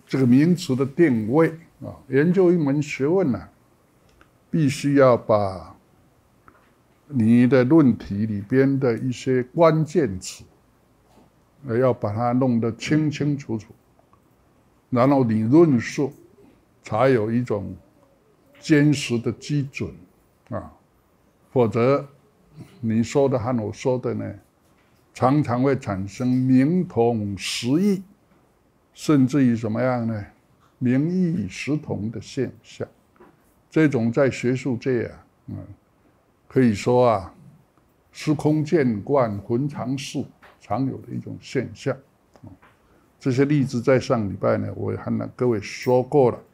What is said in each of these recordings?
这个名词的定位啊，研究一门学问呢，必须要把你的论题里边的一些关键词，要把它弄得清清楚楚，然后你论述才有一种坚实的基准啊，否则你说的和我说的呢，常常会产生名同实异，甚至于怎么样呢？名异实同的现象。这种在学术界啊，可以说啊，司空见惯、浑常事常有的一种现象。这些例子在上礼拜呢，我也和各位说过了。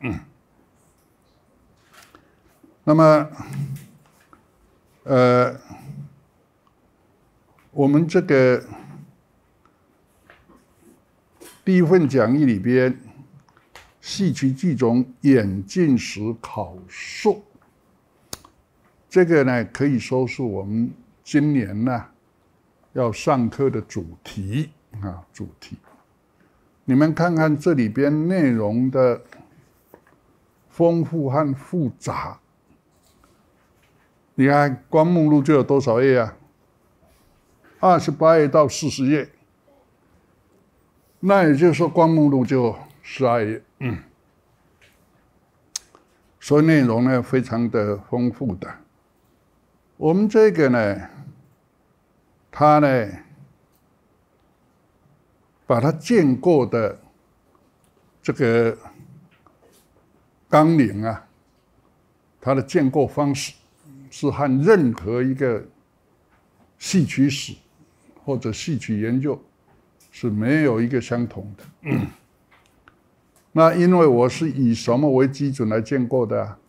那么，我们这个第一份讲义里边，戏曲剧种演进史考述，这个呢可以说是我们今年呢要上课的主题啊，主题。你们看看这里边内容的丰富和复杂。你看光目录就有多少页啊？28页到40页，那也就是说光目录就12页，所以内容呢非常的丰富的。我们这个呢，它呢把它建构的这个纲领啊，它的建构方式是和任何一个戏曲史或者戏曲研究是没有一个相同的。那因为我是以什么为基准来建构的啊？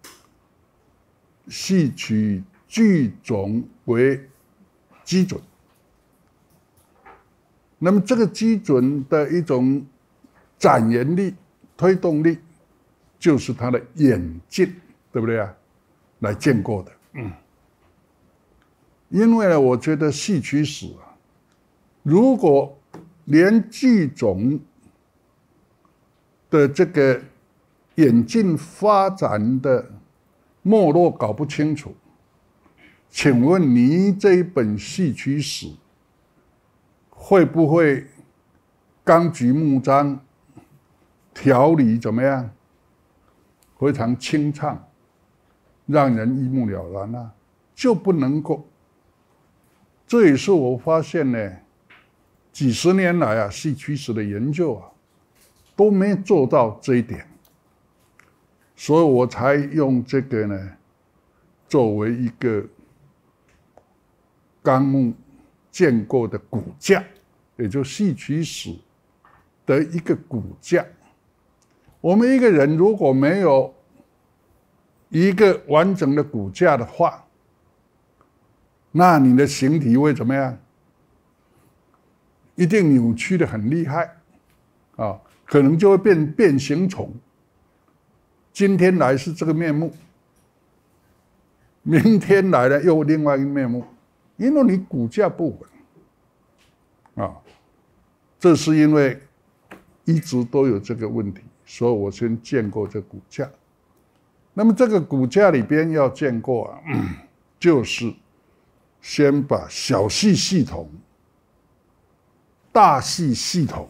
戏曲剧种为基准。那么这个基准的一种展延力、推动力，就是它的演进，对不对啊？来建构的。因为呢，我觉得戏曲史啊，如果连剧种的这个演进发展的脉络搞不清楚，请问你这一本戏曲史会不会纲举目张，条理怎么样？非常清畅，让人一目了然啊，就不能够。这也是我发现呢，几十年来啊，戏曲史的研究啊，都没做到这一点，所以我才用这个呢，作为一个纲目建构的骨架，也就是戏曲史的一个骨架。我们一个人如果没有一个完整的骨架的话，那你的形体会怎么样？一定扭曲的很厉害啊，可能就会变形虫。今天来是这个面目，明天来了又另外一个面目，因为你骨架不稳啊。这是因为一直都有这个问题，所以我先建构这骨架。那么这个骨架里边要建构啊，就是先把小戏系统、大戏系统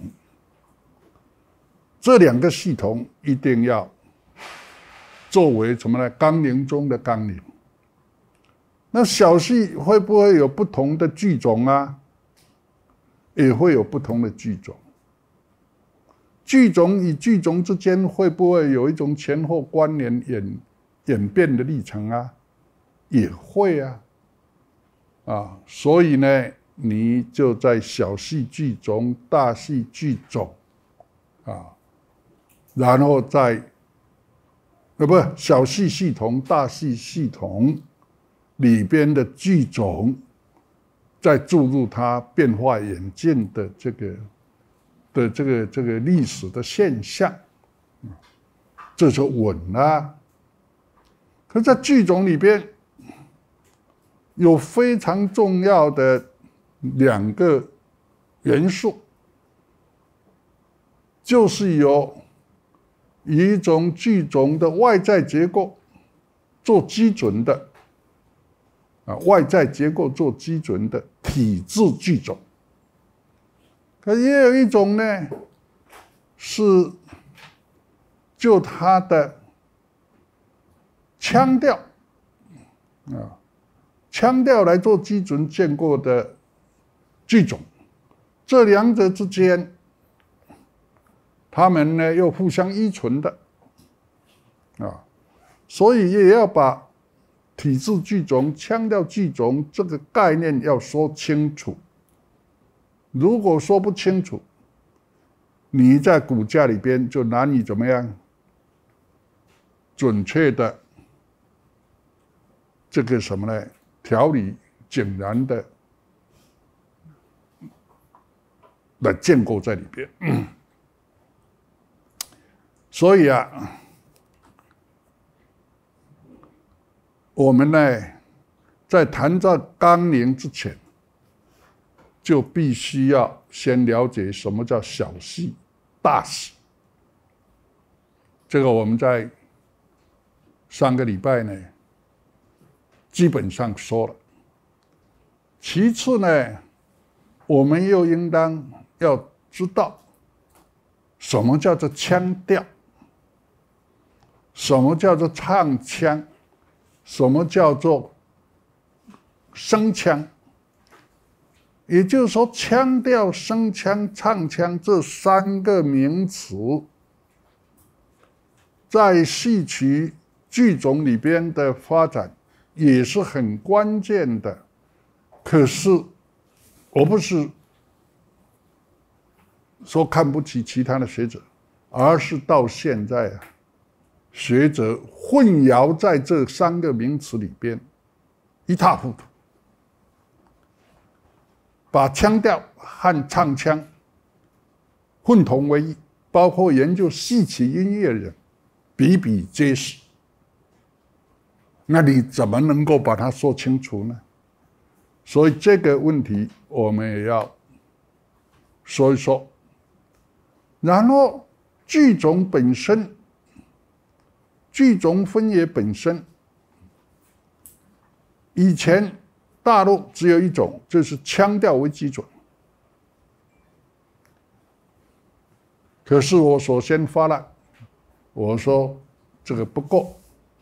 这两个系统一定要作为什么呢？纲领中的纲领。那小戏会不会有不同的剧种啊？也会有不同的剧种。剧种与剧种之间会不会有一种前后关联演变的历程啊？也会啊。所以呢，你就在小戏剧种、大戏剧种啊，然后在小戏系统、大戏系统里边的剧种，再注入它变化演进的这个历史的现象，这就稳了。可是在剧种里边有非常重要的2个元素，就是有以一种剧种的外在结构做基准的外在结构做基准的体制剧种。可也有一种呢，是就它的腔调腔调来做基准建构的剧种。这两者之间，他们呢又互相依存的所以也要把体制剧种、腔调剧种这个概念要说清楚。如果说不清楚，你在骨架里边就难以怎么样准确的这个什么呢？条理井然的来建构在里边。所以我们呢在谈到纲领之前，就必须要先了解什么叫小戏、大戏。这个我们在上个礼拜呢，基本上说了。其次呢，我们又应当要知道什么叫做腔调，什么叫做唱腔，什么叫做声腔。也就是说，腔调、声腔、唱腔这三个名词，在戏曲剧种里边的发展也是很关键的。可是，我不是说看不起其他的学者，而是到现在学者混淆在这三个名词里边，一塌糊涂。把腔调和唱腔混同为一，包括研究戏曲音乐的人比比皆是。那你怎么能够把它说清楚呢？所以这个问题我们也要说一说。然后剧种本身，剧种分野本身，以前大陆只有一种，就是腔调为基准。可是我首先发了，我说这个不够，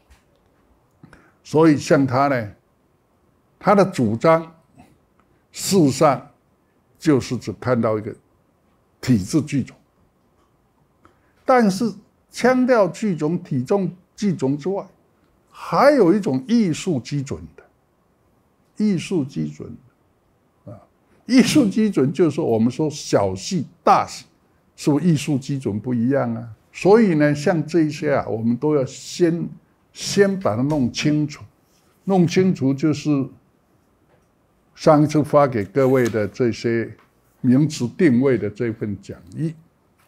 所以像他呢，他的主张事实上就是只看到一个体制剧种，但是腔调剧种、体重剧种之外，还有一种艺术基准的。艺术基准艺术基准就是我们说小戏、大戏，是不是艺术基准不一样啊？所以呢，像这些我们都要先把它弄清楚。弄清楚就是上一次发给各位的这些名词定位的这份讲义。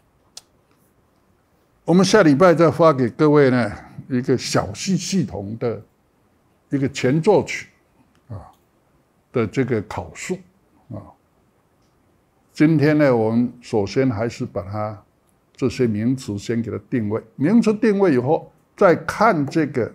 我们下礼拜再发给各位呢一个小戏系统的一个前奏曲的这个考述今天呢，我们首先还是把它这些名词先给它定位，名词定位以后，再看这个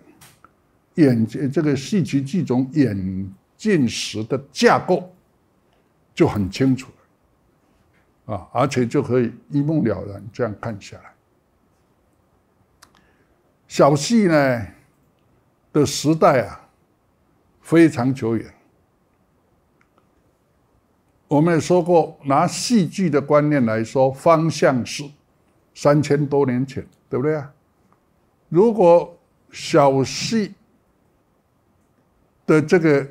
戏曲剧种演进时的架构，就很清楚了而且就可以一目了然这样看下来。小戏呢的时代非常久远。我们也说过，拿戏剧的观念来说，方向是3000多年前，对不对如果小戏的这个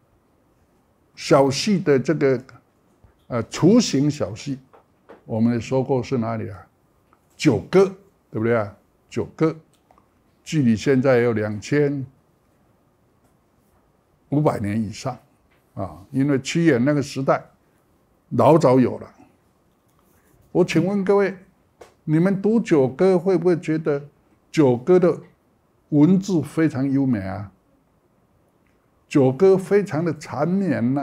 雏形小戏，我们也说过是哪里九歌，对不对九歌，距离现在有2500年以上因为屈原那个时代老早有了。我请问各位，你们读九歌会不会觉得九歌的文字非常优美九歌非常的缠绵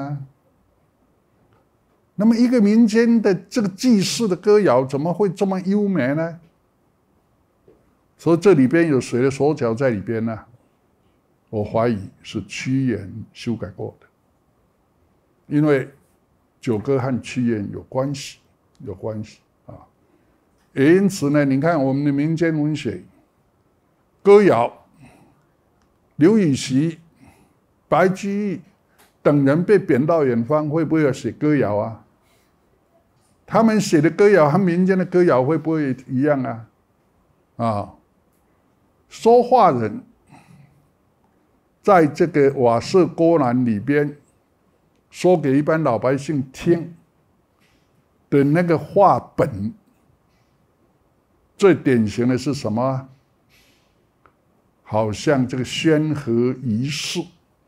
那么一个民间的这个祭祀的歌谣怎么会这么优美呢？ 所以这里边有谁的手脚在里边呢？我怀疑是屈原修改过的，因为九歌和屈原有关系啊。也因此呢，你看我们的民间文学，歌谣，刘禹锡、白居易等人被贬到远方，会不会要写歌谣啊？他们写的歌谣和民间的歌谣会不会一样啊？说话人在这个瓦舍郭栏里边说给一般老百姓听的那个话本，最典型的是什么？好像这个宣和遗事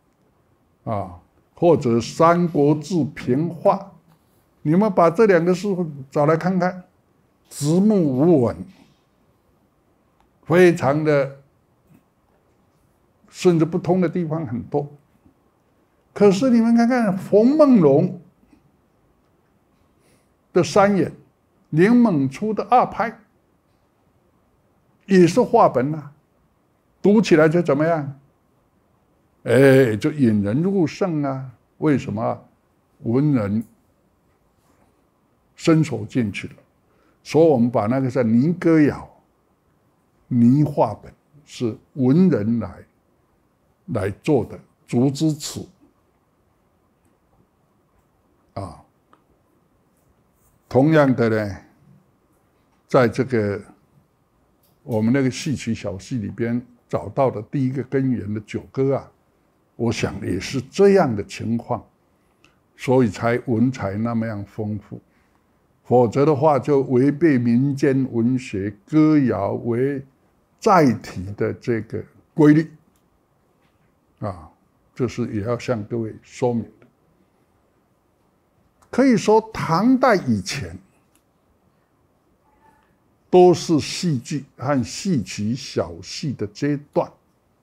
或者《三国志平话》，你们把这两个书找来看看，直木无闻，非常的甚至不通的地方很多。可是你们看看冯梦龙的三眼，林猛初的二拍，也是话本读起来就怎么样？就引人入胜啊！为什么？文人伸手进去了，所以我们把那个叫拟歌谣、拟话本，是文人来做的竹枝词同样的呢，在这个我们那个戏曲小戏里边找到的第一个根源的九歌我想也是这样的情况，所以才文采那么样丰富。否则的话，就违背民间文学歌谣为载体的这个规律这是也要向各位说明的。可以说，唐代以前都是戏剧和戏曲小戏的阶段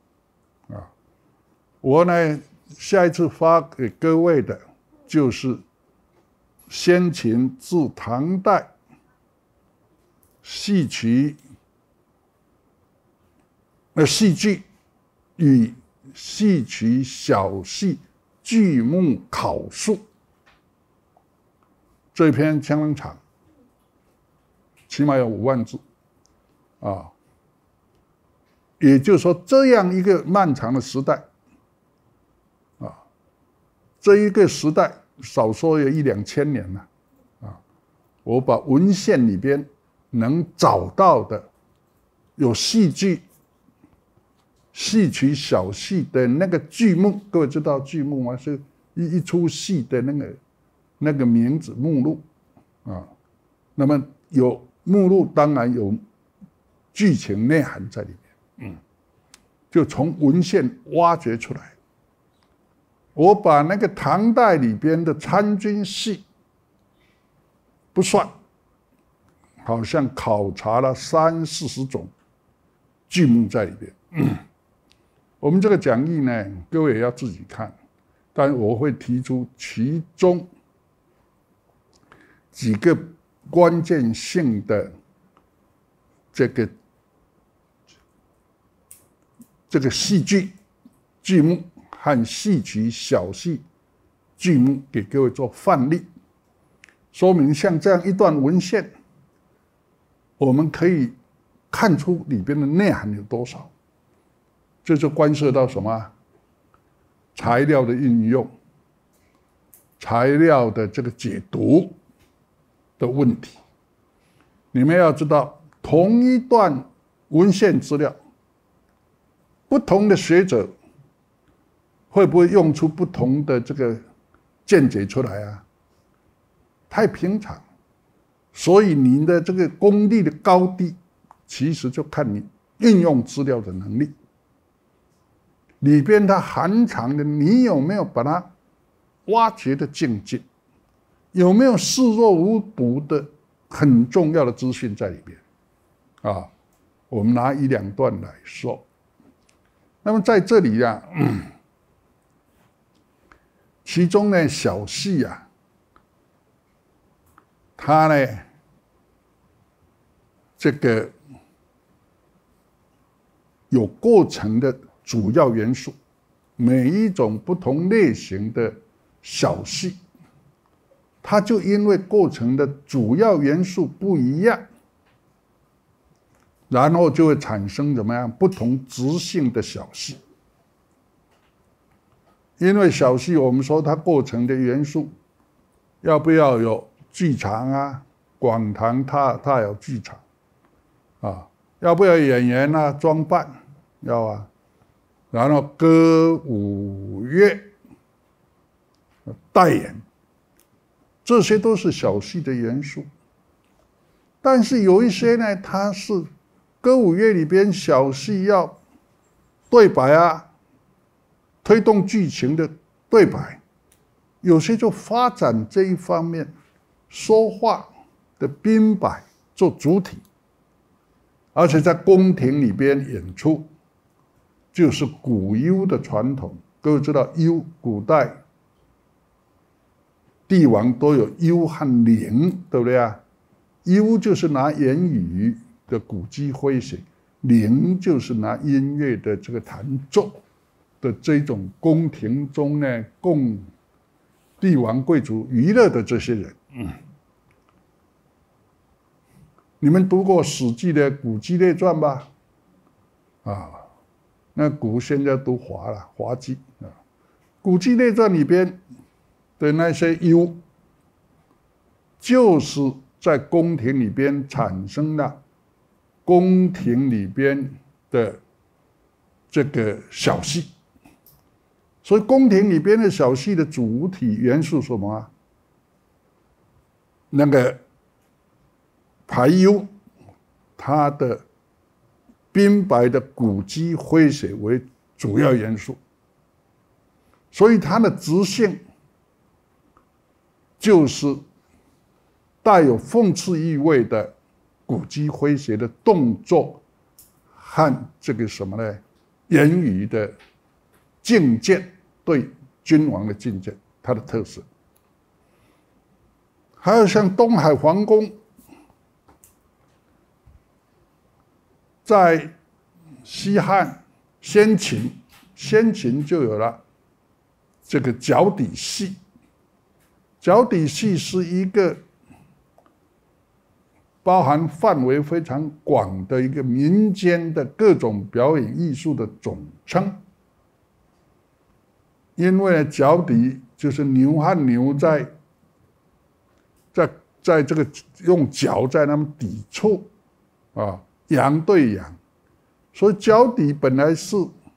我呢，下一次发给各位的就是先秦至唐代戏曲戏剧与戏曲小戏剧目考述，这篇相当长，起码有5万字也就是说，这样一个漫长的时代这一个时代少说有1-2千年了我把文献里边能找到的有戏剧、戏曲小戏的那个剧目，各位知道剧目吗？是一出戏的那个名字目录那么有目录，当然有剧情内涵在里面就从文献挖掘出来。我把那个唐代里边的参军戏不算，好像考察了30-40种剧目在里边我们这个讲义呢，各位也要自己看，但我会提出其中几个关键性的这个戏剧剧目和戏曲小戏剧目给各位做范例，说明像这样一段文献，我们可以看出里边的内涵有多少。这就关涉到什么？材料的运用，材料的这个解读的问题。你们要知道，同一段文献资料，不同的学者会不会用出不同的这个见解出来太平常，所以你的这个功力的高低，其实就看你运用资料的能力。里边它含藏的，你有没有把它挖掘的精进，有没有视若无睹的很重要的资讯在里边我们拿1-2段来说。那么在这里其中呢小戏它呢这个有构成的主要元素，每一种不同类型的小戏，它就因为构成的主要元素不一样，然后就会产生怎么样不同质性的小戏。因为小戏我们说它构成的元素，要不要有剧场啊？广堂它有剧场啊，要不要演员啊？装扮要啊，然后歌舞乐代言，这些都是小戏的元素。但是有一些呢，它是歌舞乐里边小戏要对白啊，推动剧情的对白，有些就发展这一方面，说话的编摆做主体，而且在宫廷里边演出，就是古幽的传统。各位知道幽，古代帝王都有幽和陵，对不对啊？幽就是拿言语的古迹诙谐，陵就是拿音乐的这个弹奏的这种宫廷中呢，供帝王贵族娱乐的这些人。你们读过《史记》的《古迹列传》吧？啊，那古现在读华了，华记啊，《古迹列传》里边的那些幽，就是在宫廷里边产生了宫廷里边的这个小戏。所以宫廷里边的小戏的主体元素是什么啊？那个排幽，它的编白的古迹诙谐为主要元素，所以它的直性就是带有讽刺意味的古迹诙谐的动作和这个什么呢？言语的进谏，对君王的进谏，它的特色。还有像东海皇宫，在西汉先秦就有了这个脚底戏。脚底戏是一个包含范围非常广的一个民间的各种表演艺术的总称。因为脚底就是牛和牛在这个用脚在那么抵触啊，羊对羊，所以脚底本来是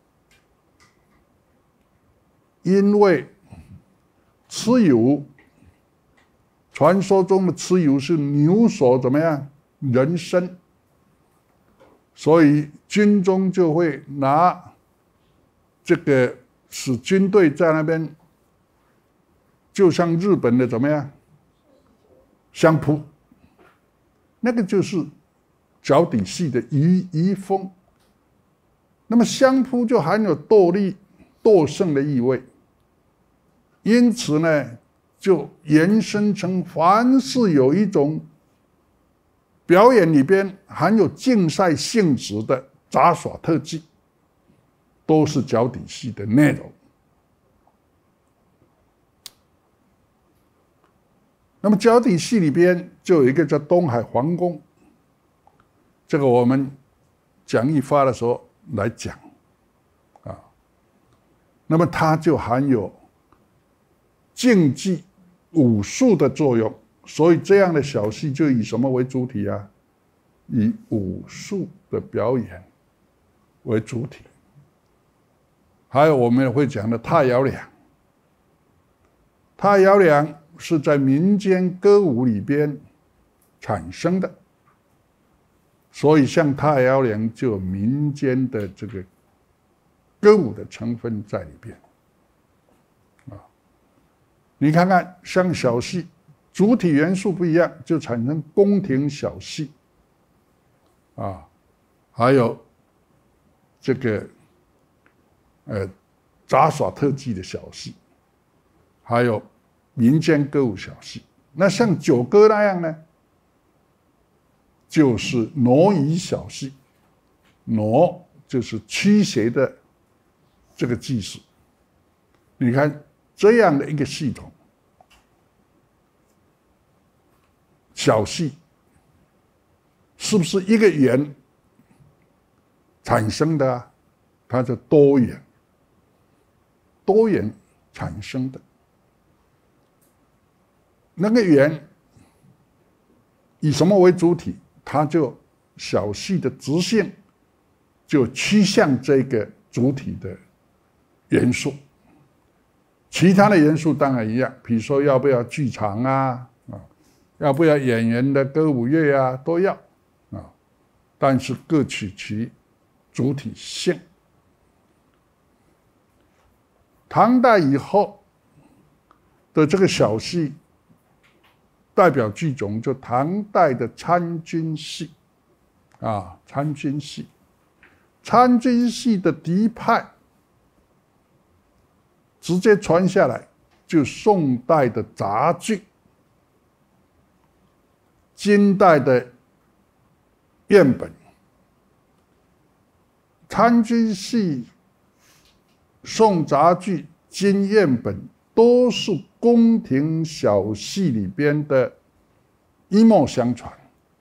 因为蚩尤，传说中的蚩尤是牛所怎么样人身，所以军中就会拿这个使军队在那边，就像日本的怎么样相扑，那个就是脚底戏的遗风。那么相扑就含有斗力、斗胜的意味，因此呢，就延伸成凡是有一种表演里边含有竞赛性质的杂耍特技，都是脚底戏的内容。那么脚底戏里边就有一个叫东海皇宫，这个我们讲义发的时候来讲啊。那么它就含有竞技武术的作用，所以这样的小戏就以什么为主体啊？以武术的表演为主体。还有我们也会讲的踏摇梁，踏摇梁是在民间歌舞里边产生的，所以像踏摇梁就有民间的这个歌舞的成分在里边啊。你看看，像小戏，主体元素不一样，就产生宫廷小戏啊，还有这个杂耍特技的小戏，还有民间歌舞小戏。那像九歌那样呢，就是挪移小戏。挪就是驱邪的这个技术。你看这样的一个系统，小系是不是一个元产生的啊？它是多元产生的。那个元以什么为主体，它就小系的直性就趋向这个主体的元素。其他的元素当然一样，比如说要不要剧场啊，要不要演员的歌舞乐啊，都要啊，但是各取其主体性。唐代以后的这个小戏代表剧种，就唐代的参军戏啊，参军戏，参军戏的嫡派直接传下来，就宋代的杂剧，金代的院本。参军戏、宋杂剧、金院本都是宫廷小戏里边的一脉相传。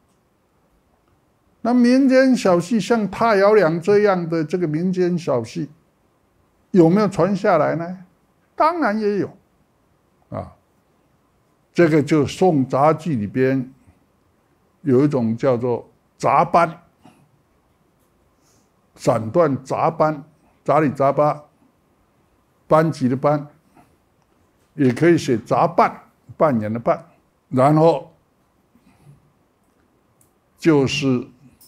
那民间小戏像踏摇梁这样的这个民间小戏，有没有传下来呢？当然也有啊。这个就宋杂剧里边有一种叫做杂班，散段杂班，杂里杂八，班级的班，也可以写杂扮，扮演的扮。然后就是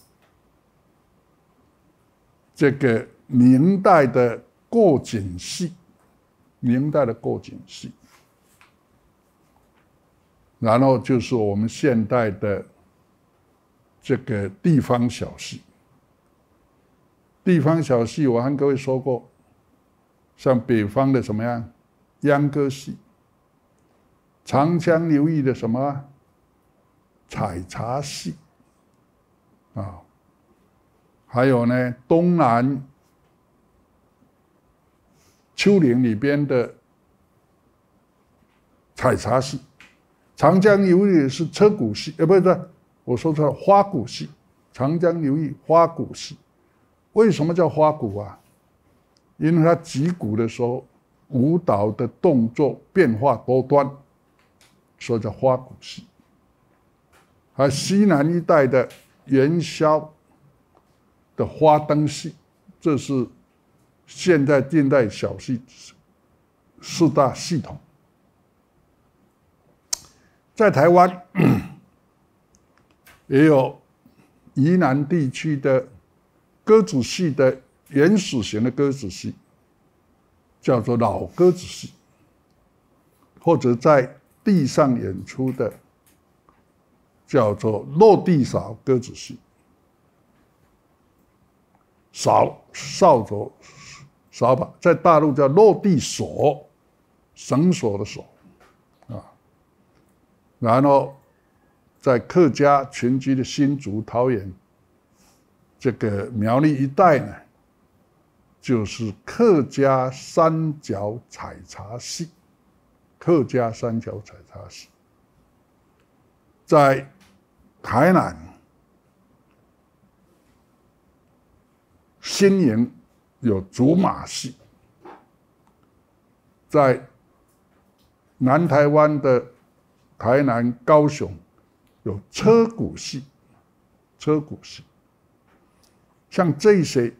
这个明代的过锦戏，然后就是我们现代的这个地方小戏。地方小戏我和各位说过，像北方的什么样秧歌戏，长江流域的什么采茶戏啊，还有呢东南丘陵里边的采茶戏。长江流域是车鼓戏，不是，我说错了，花鼓戏。长江流域花鼓戏，为什么叫花鼓啊？因为它击鼓的时候，舞蹈的动作变化多端，所以叫花鼓戏。还西南一带的元宵的花灯戏，这是现在近代小戏四大系统。在台湾也有宜南地区的歌子戏的原始型的歌子戏，叫做老歌子戏，或者在地上演出的叫做落地扫歌子戏。扫帚扫把，在大陆叫落地锁，绳索的索啊。然后在客家群居的新竹、桃园这个苗栗一带呢，就是客家三角采茶戏。在台南新营有竹马戏，在南台湾的台南、高雄有车鼓戏，像这些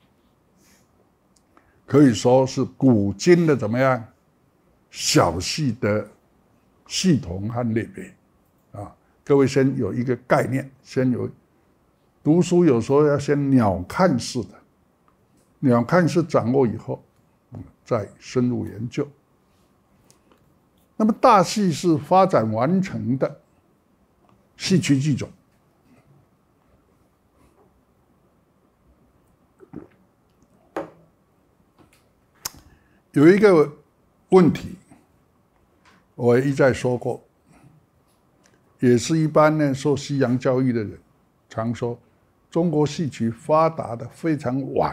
可以说是古今的怎么样小戏的系统和类别啊。各位先有一个概念，先有读书有时候要先鸟瞰式的，鸟瞰式掌握以后，再深入研究。那么大戏是发展完成的戏曲剧种，有一个问题，我一再说过，也是一般呢受西洋教育的人常说， 中国戏曲发达的非常晚，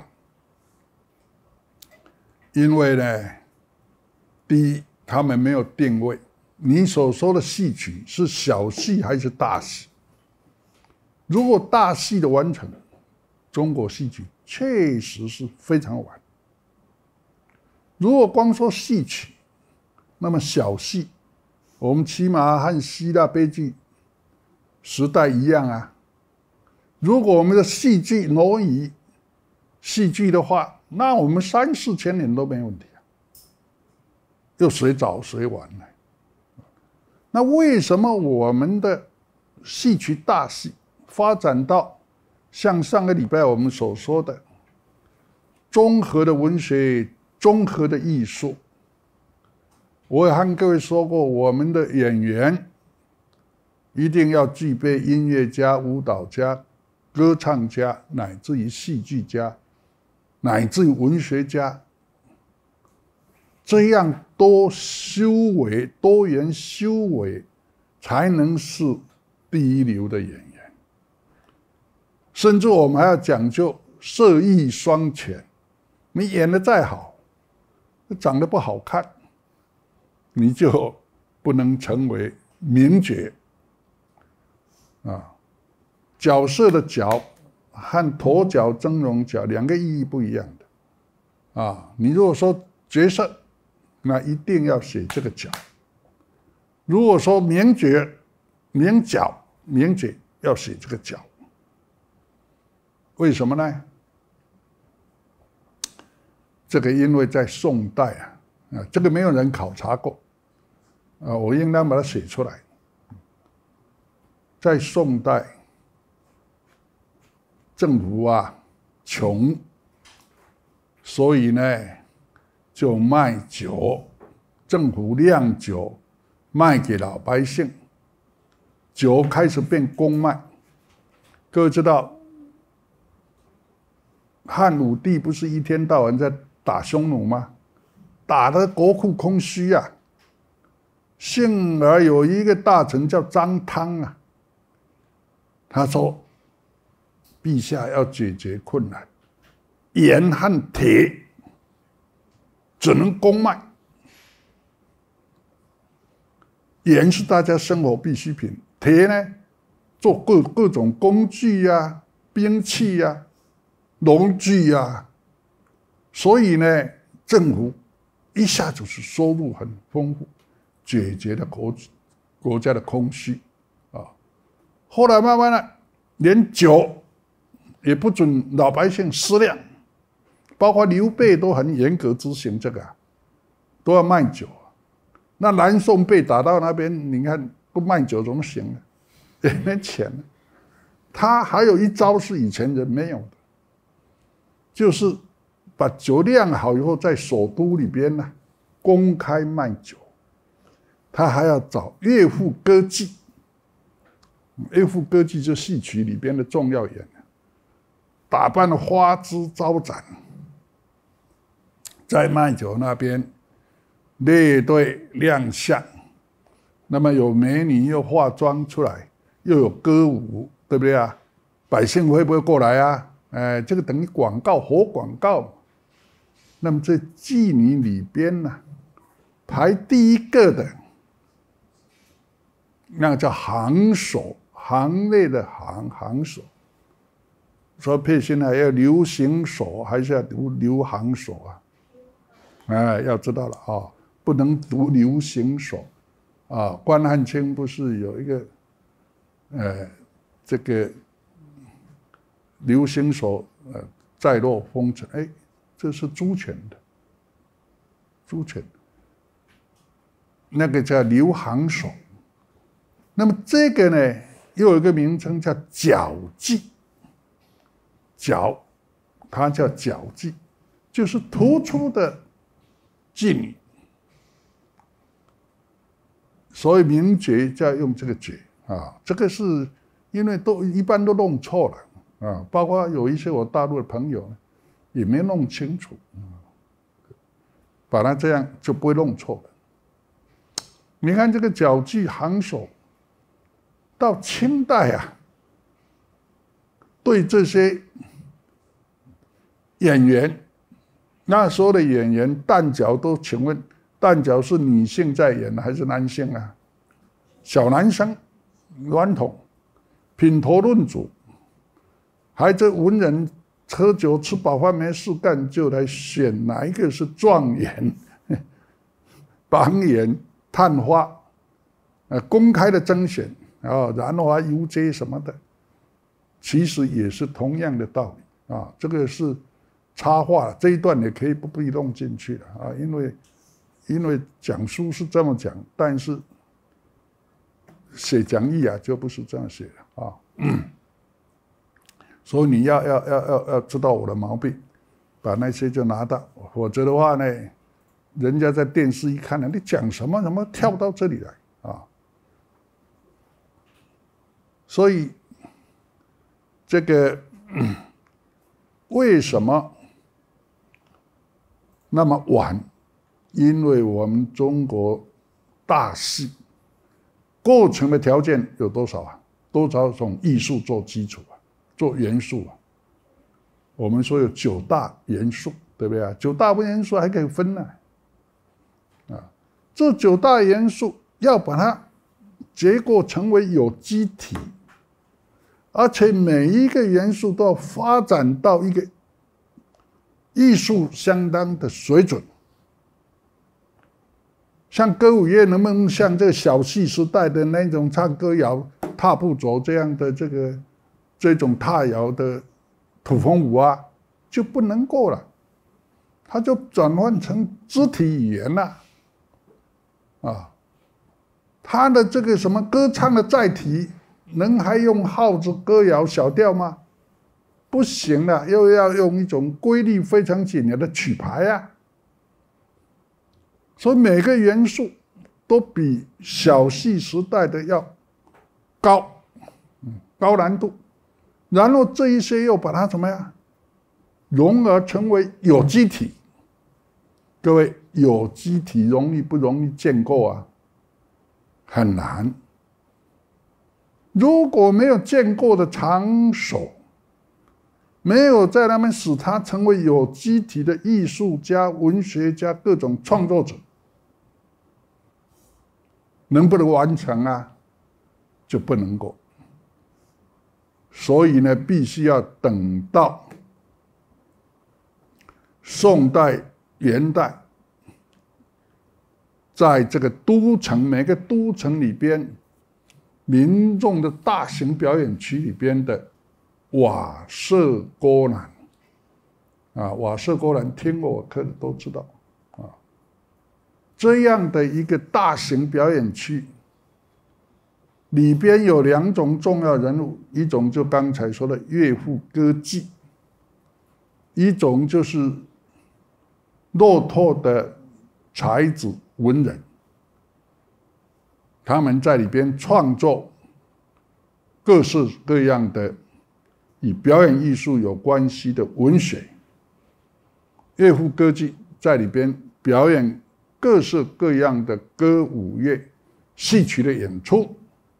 因为呢，第一，他们没有定位，你所说的戏曲是小戏还是大戏？如果大戏的完成，中国戏曲确实是非常晚。如果光说戏曲，那么小戏，我们起码和希腊悲剧时代一样啊。如果我们的戏剧挪移戏剧的话，那我们3、4千年都没问题啊。又谁早谁晚呢？那为什么我们的戏曲大戏发展到像上个礼拜我们所说的综合的文学、综合的艺术？我也和各位说过，我们的演员一定要具备音乐家、舞蹈家、歌唱家，乃至于戏剧家，乃至于文学家，这样多元修为，才能是第一流的演员。甚至我们还要讲究色艺双全，你演得再好，长得不好看，你就不能成为名角啊。角色的角和头角、峥嵘角两个意义不一样的啊。你如果说角色，那一定要写这个角；如果说名角、名角、名角，要写这个角。为什么呢？这个因为在宋代这个没有人考察过我应当把它写出来。在宋代，政府穷，所以呢就卖酒，政府酿酒卖给老百姓，酒开始变公卖。各位知道，汉武帝不是一天到晚在打匈奴吗？打得国库空虚啊。幸而有一个大臣叫张汤他说：“陛下要解决困难，盐和铁只能公卖。盐是大家生活必需品，铁呢，做各种工具兵器农具所以呢，政府一下就是收入很丰富，解决了国家的空虚后来慢慢的，连酒也不准老百姓私酿，包括刘备都很严格执行这个都要卖酒那南宋被打到那边，你看不卖酒怎么行呢？也没钱他还有一招是以前人没有的，就是把酒酿好以后，在首都里边公开卖酒。他还要找乐府歌妓，乐府歌妓就是戏曲里边的重要演员，打扮的花枝招展，在卖酒那边列队亮相，那么有美女又化妆出来，又有歌舞，对不对啊？百姓会不会过来这个等于广告，活广告。那么这妓女里边排第一个的，那个叫行首，行内的行首。说配现在要留行首，还是要读留行首要知道了不能读留行首关汉卿不是有一个这个留行首再落风尘，这是朱权的，那个叫留行首。那么这个呢，又有一个名称叫角妓，角，它叫角妓，就是突出的妓女。所以名角就要用这个角这个是因为一般都弄错了包括有一些我大陆的朋友也没弄清楚把它这样就不会弄错了。你看这个角妓行首，到清代对这些演员，那时候的演员旦角都，请问旦角是女性在演还是男性啊？小男生，娈童，品头论足，还这文人喝酒吃饱饭没事干，就来选哪一个是状元、榜眼、探花，公开的甄选啊，然后还游街什么的，其实也是同样的道理啊。这个是插话，这一段也可以不必弄进去了啊，因为讲书是这么讲，但是写讲义啊就不是这样写的啊。所以你要知道我的毛病，把那些就拿到，否则的话呢，人家在电视一看呢，你讲什么跳到这里来啊？所以这个为什么那么晚？因为我们中国大戏构成的条件有多少啊？多少种艺术做基础啊，做元素啊？我们说有9大元素，对不对啊？9大元素还可以分呢，这9大元素要把它结构成为有机体，而且每一个元素都要发展到一个艺术相当的水准。像歌舞乐能不能像这个小戏时代的那种唱歌谣、踏步走这样的这种踏谣的土风舞啊，就不能够了，它就转换成肢体语言了，啊，它的这个什么歌唱的载体，能还用号子、歌谣、小调吗？不行了，又要用一种规律非常紧的曲牌啊。所以每个元素都比小戏时代的要高难度，然后这一些又把它怎么样融合成为有机体。各位，有机体容易不容易建构啊？很难。如果没有建构的场所，没有在那边使它成为有机体的艺术家、文学家、各种创作者，能不能完成啊？就不能够。所以呢，必须要等到宋代、元代，在这个都城，每个都城里边，民众的大型表演区里边的瓦舍郭栏啊，瓦舍郭栏听过我课的都知道啊，这样的一个大型表演区里边有2种重要人物，一种就刚才说的乐府歌妓，一种就是落拓的才子文人，他们在里边创作各式各样的与表演艺术有关系的文学。乐府歌妓在里边表演各式各样的歌舞乐、戏曲的演出，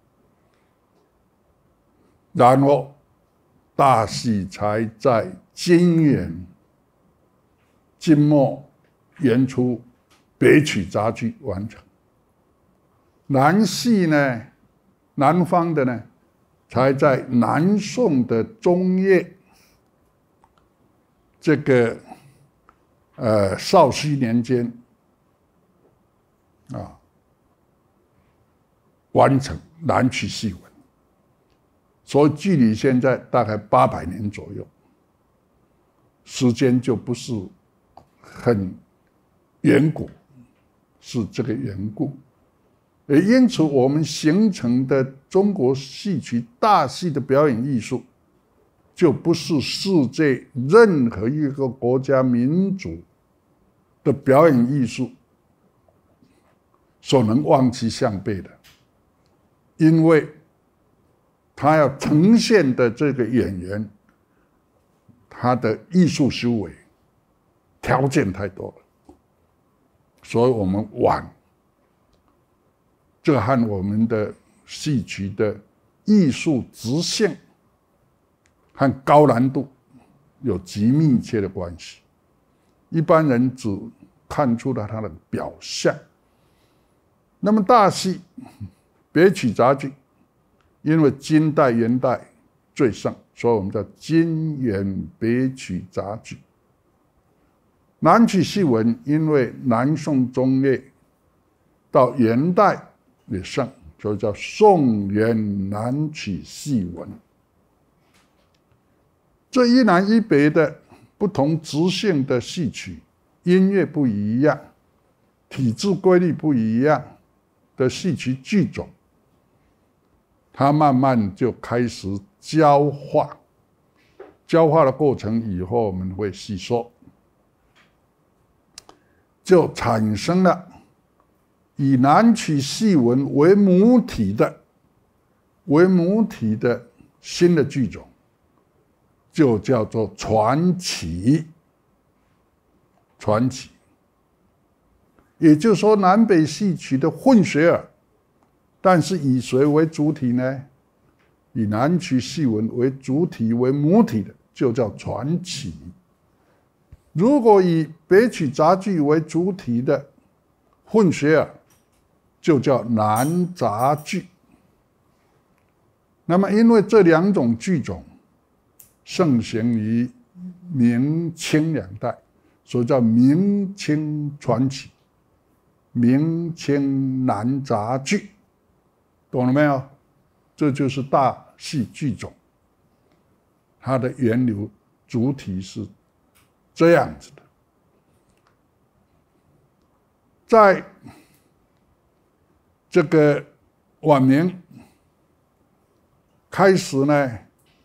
然后大戏才在金元、金末演出北曲杂剧完成。南戏呢，南方的呢，才在南宋的中叶，这个绍熙年间啊，完成南曲戏文，所以距离现在大概800年左右，时间就不是很远古，是这个缘故。也因此，我们形成的中国戏曲大戏的表演艺术，就不是世界任何一个国家民族的表演艺术所能望其项背的，因为他要呈现的这个演员，他的艺术修为条件太多了，所以我们晚。这和我们的戏曲的艺术直性和高难度有极密切的关系。一般人只看出了它的表象。那么大戏别曲杂剧，因为金代元代最盛，所以我们叫金元别曲杂剧。南曲戏文因为南宋中叶到元代也盛，所以叫宋元南曲戏文。这一南一北的不同直性的戏曲，音乐不一样，体制规律不一样的戏曲剧种，它慢慢就开始交化。交化的过程以后我们会细说，就产生了以南曲戏文为母体的新的剧种，就叫做传奇。传奇，也就是说南北戏曲的混血儿，但是以谁为主体呢？以南曲戏文为主体为母体的，就叫传奇。如果以北曲杂剧为主体的混血儿，就叫南杂剧。那么因为这两种剧种盛行于明清两代，所以叫明清传奇、明清南杂剧，懂了没有？这就是大戏剧种，它的源流主体是这样子的。在这个晚明开始呢，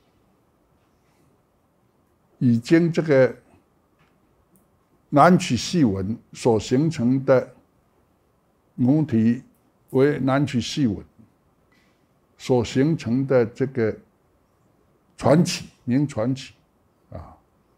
已经这个南曲戏文所形成的母体为南曲戏文所形成的这个传奇，明传奇啊，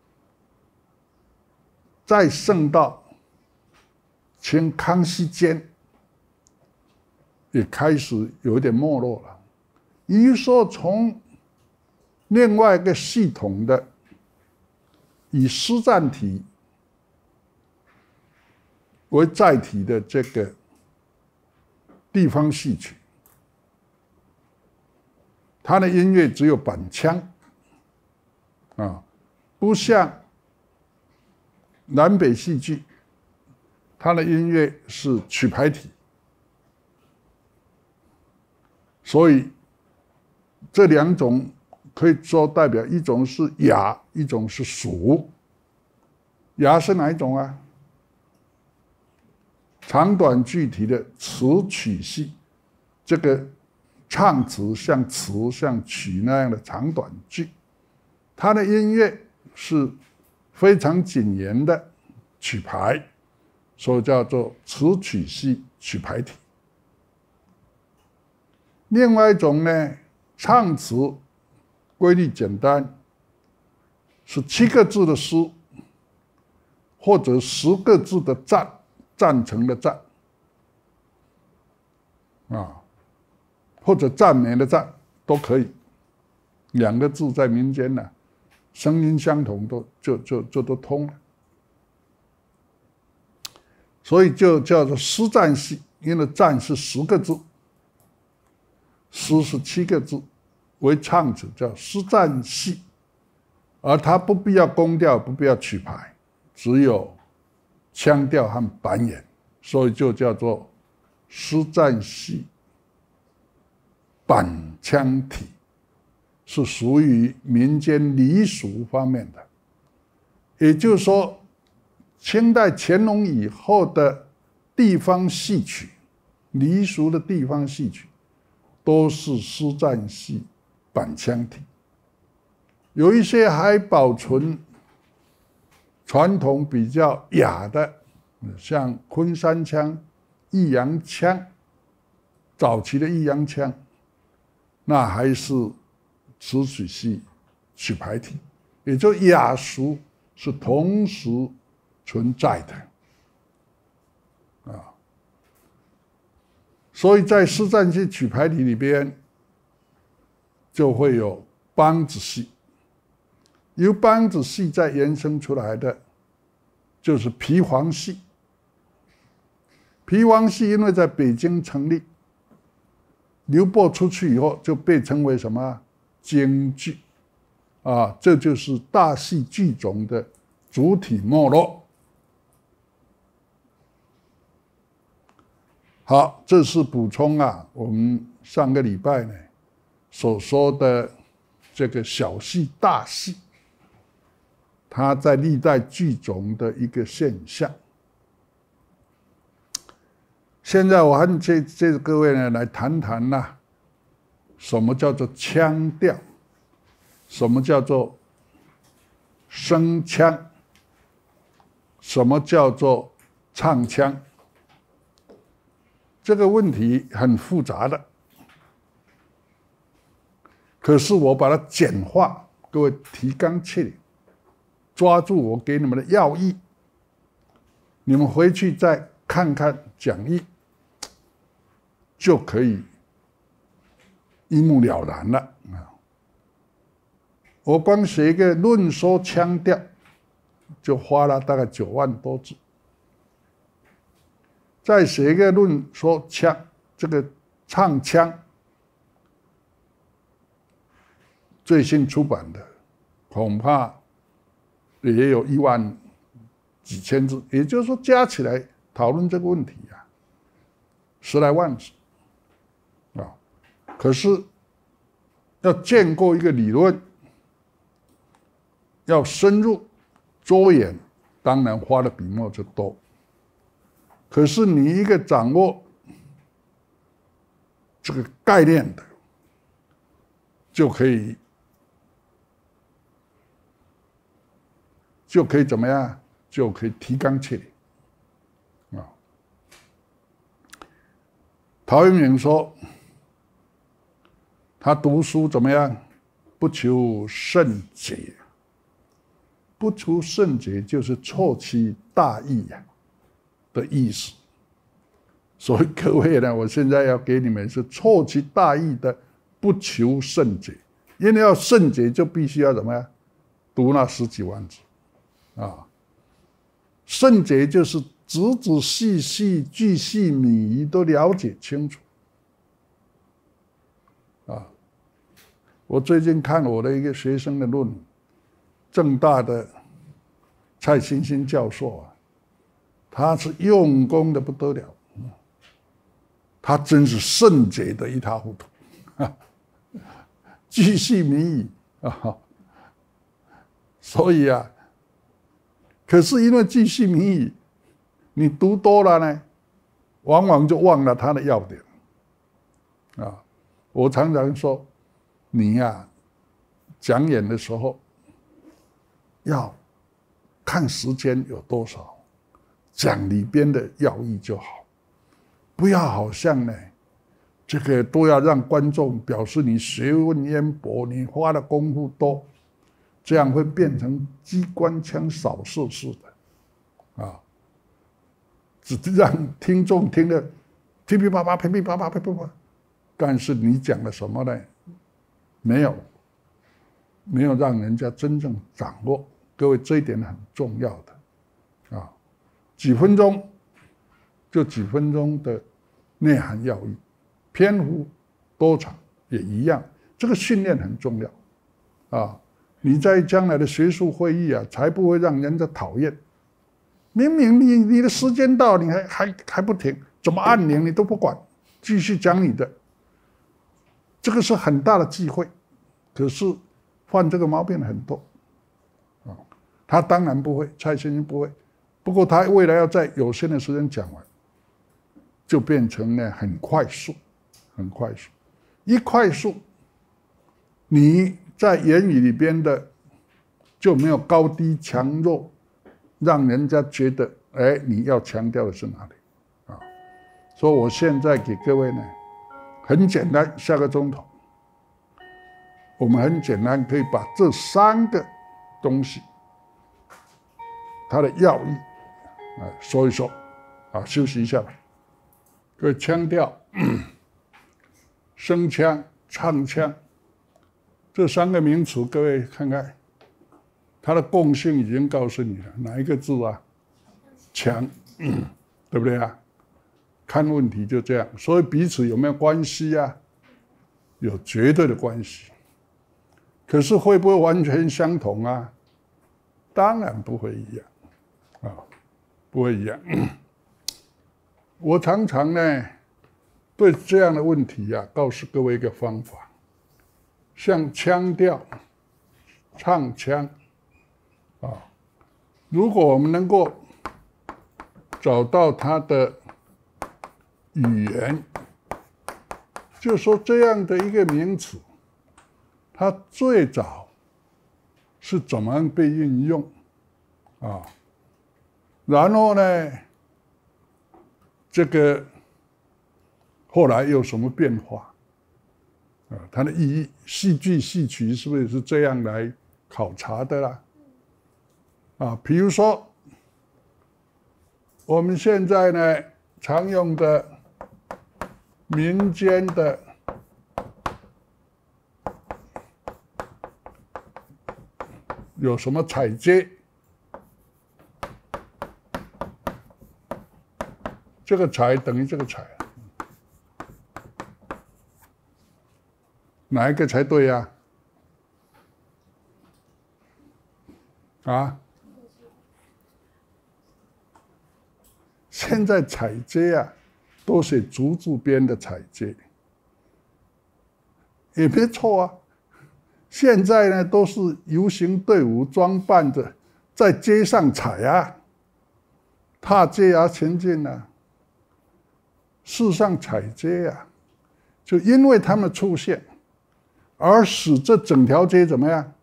再盛到清康熙间，也开始有一点没落了。也就是说，从另外一个系统的以诗赞体为载体的这个地方戏曲，它的音乐只有板腔啊，不像南北戏剧，它的音乐是曲牌体。所以这两种可以说代表，一种是雅，一种是俗。雅是哪一种啊？长短具体的词曲戏，这个唱词像词像曲那样的长短句，它的音乐是非常谨严的曲牌，所以叫做词曲戏曲牌体。另外一种呢，唱词规律简单，是7个字的诗，或者10个字的赞，赞成的赞啊，或者赞美的赞都可以。2个字在民间呢，声音相同，就都通了。所以就叫做诗赞戏，因为赞是10个字，诗是7个字，为唱词叫诗赞戏，而它不必要宫调，不必要曲牌，只有腔调和板眼，所以就叫做诗赞戏板腔体，是属于民间俚俗方面的。也就是说，清代乾隆以后的地方戏曲，俚俗的地方戏曲，都是诗赞戏板腔体。有一些还保存传统比较雅的，像昆山腔、弋阳腔，早期的弋阳腔，那还是词曲戏曲牌体，也就雅俗是同时存在的啊。所以在诗赞戏曲牌体里边，就会有梆子戏由梆子戏再延伸出来的，就是皮黄戏。皮黄戏因为在北京成立，流播出去以后，就被称为什么京剧啊？这就是大戏剧种的主体没落。好，这是补充啊，我们上个礼拜呢所说的这个小戏、大戏，它在历代剧种的一个现象。现在我和这各位呢来谈谈呐，什么叫做腔调，什么叫做声腔，什么叫做唱腔。这个问题很复杂的，可是我把它简化，各位提纲挈领，抓住我给你们的要义，你们回去再看看讲义，就可以一目了然了啊！我光写一个论说腔调，就花了大概9万多字。再写一个论说腔，这个唱腔，最新出版的，恐怕也有1万几千字，也就是说加起来讨论这个问题啊，10来万字啊。可是要建构一个理论，要深入捉研，当然花的笔墨就多。可是你一个掌握这个概念的，就可以怎么样？就可以提纲挈领啊。陶渊明说，他读书怎么样？不求甚解，不求甚解就是错其大义呀。的意思，所以各位呢，我现在要给你们是错其大义的，不求甚解，因为要甚解就必须要怎么样？读那10几万字啊。甚解就是仔仔细细、巨细靡遗都了解清楚啊。我最近看我的一个学生的论文，政大的蔡新兴教授啊。他是用功的不得了，他真是甚解的一塌糊涂，巨细靡遗啊！所以啊，可是因为巨细靡遗，你读多了呢，往往就忘了他的要点啊。我常常说，你呀，讲演的时候要看时间有多少。讲里边的要义就好，不要好像呢，这个都要让观众表示你学问渊博，你花的功夫多，这样会变成机关枪扫射式的，啊，只让听众听得噼噼啪啪、噼噼啪啪、噼噼啪，但是你讲了什么呢？没有让人家真正掌握。各位，这一点很重要的，啊。几分钟，就几分钟的内涵要义，篇幅多长也一样。这个训练很重要啊！你在将来的学术会议啊，才不会让人家讨厌。明明你的时间到，你还不停，怎么按铃你都不管，继续讲你的。这个是很大的忌讳，可是犯这个毛病很多啊。他当然不会，蔡先生不会。不过他为了要在有限的时间讲完，就变成呢很快速，很快速。一快速，你在言语里边的就没有高低强弱，让人家觉得，哎，你要强调的是哪里啊？所以我现在给各位呢，很简单，下个钟头，我们很简单可以把这3个东西，它的要义。说一说，啊，休息一下吧。各位，腔调、声腔、唱腔这3个名词，各位看看， 它的共性已经告诉你了，哪一个字啊？强，对不对啊？看问题就这样，所以彼此有没有关系啊？有绝对的关系。可是会不会完全相同啊？当然不会一样，啊，不会一样。我常常呢，对这样的问题啊，告诉各位一个方法，像腔调、唱腔，啊，如果我们能够找到它的语言，就说这样的一个名词，它最早是怎么样被运用啊？然后呢，这个后来有什么变化啊？它的意义，戏剧戏曲是不是也是这样来考察的啦？啊，比如说我们现在呢常用的民间的有什么踩街？这个踩等于这个踩，哪一个才对呀？啊？现在踩街啊，都写竹字边的踩街，也没错啊。现在呢，都是游行队伍装扮着在街上踩啊，踏街啊，前进啊。事实上，踩街啊，就因为他们出现，而使这整条街怎么样？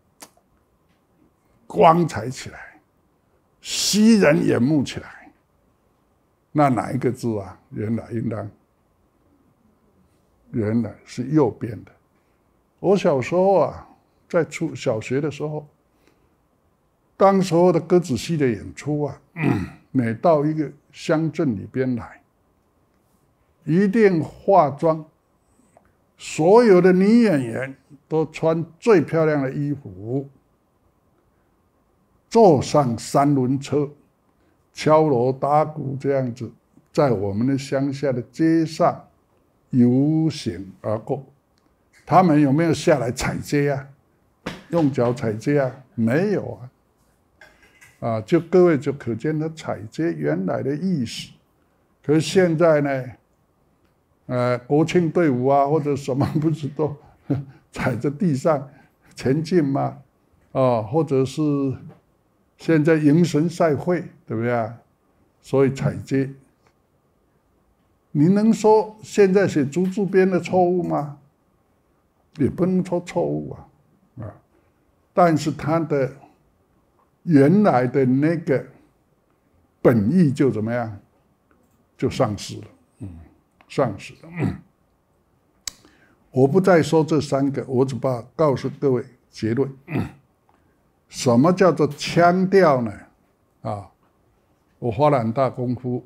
光彩起来，吸人眼目起来。那哪一个字啊？原来是右边的。我小时候啊，在小学的时候，当时候的歌仔戏的演出啊，每到一个乡镇里边来，一定化妆，所有的女演员都穿最漂亮的衣服，坐上三轮车，敲锣打鼓这样子，在我们的乡下的街上游行而过。他们有没有下来踩街啊？用脚踩街啊？没有啊！就各位就可见他踩街原来的意思。可是现在呢，国庆队伍啊或者什么不是都踩着地上前进吗？或者是现在迎神赛会，对不对啊？所以踩街，你能说现在写竹字边的错误吗？也不能说错误啊，但是它的原来的那个本意就怎么样，就丧失了，丧失了。我不再说这三个，我只把告诉各位结论。什么叫做腔调呢？我花了很大功夫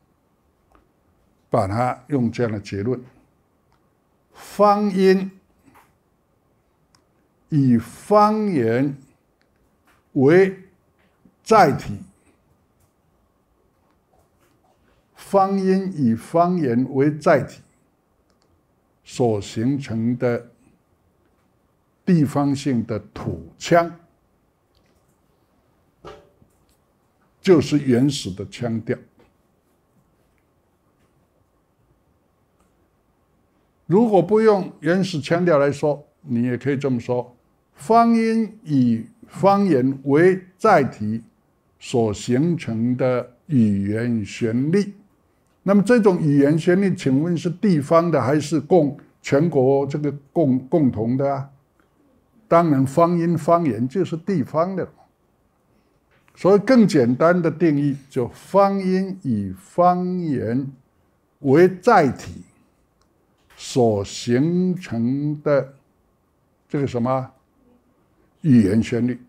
把它用这样的结论：方音以方言为载体，方音以方言为载体所形成的地方性的土腔，就是原始的腔调。如果不用原始腔调来说，你也可以这么说：方音以方言为载体所形成的语言旋律。那么这种语言旋律，请问是地方的还是全国这个共同的啊？当然，方音方言就是地方的。所以更简单的定义，就方音以方言为载体所形成的这个什么语言旋律。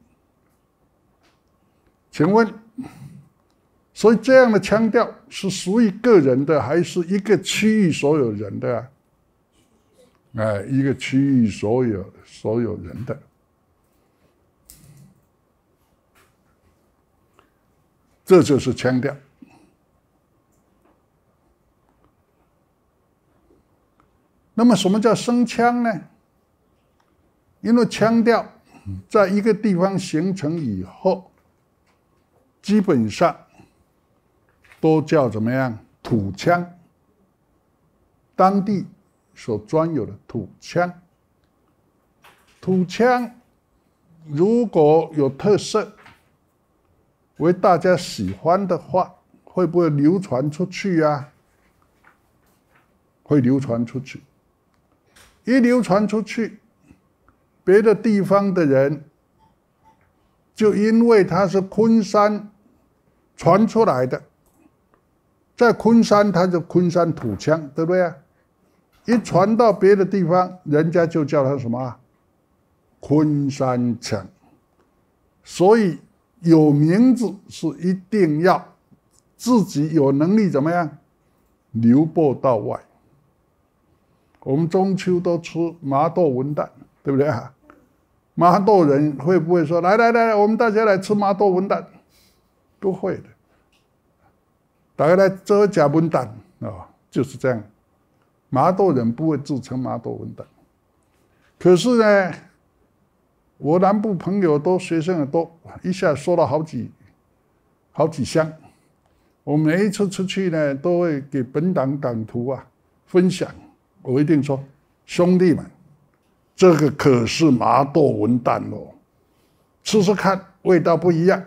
请问，所以这样的腔调是属于个人的，还是一个区域所有人的啊？一个区域所有人的。 这就是腔调。那么什么叫声腔呢？因为腔调在一个地方形成以后，基本上都叫怎么样？土腔，当地所专有的土腔。土腔如果有特色，为大家喜欢的话，会不会流传出去啊？会流传出去。一流传出去，别的地方的人就因为它是昆山传出来的，在昆山它就昆山土腔，对不对啊？一传到别的地方，人家就叫它什么？昆山腔。所以有名字是一定要自己有能力怎么样流播到外。我们中秋都吃麻豆文旦，对不对啊？麻豆人会不会说来，我们大家来吃麻豆文旦？不会的，大家来做假文旦啊，就是这样。麻豆人不会自称麻豆文旦。可是呢，我南部朋友都学生很多，一下说了好几箱。我每一次出去呢，都会给本党党徒分享。我一定说，兄弟们，这个可是麻豆文旦哦，吃吃看，味道不一样。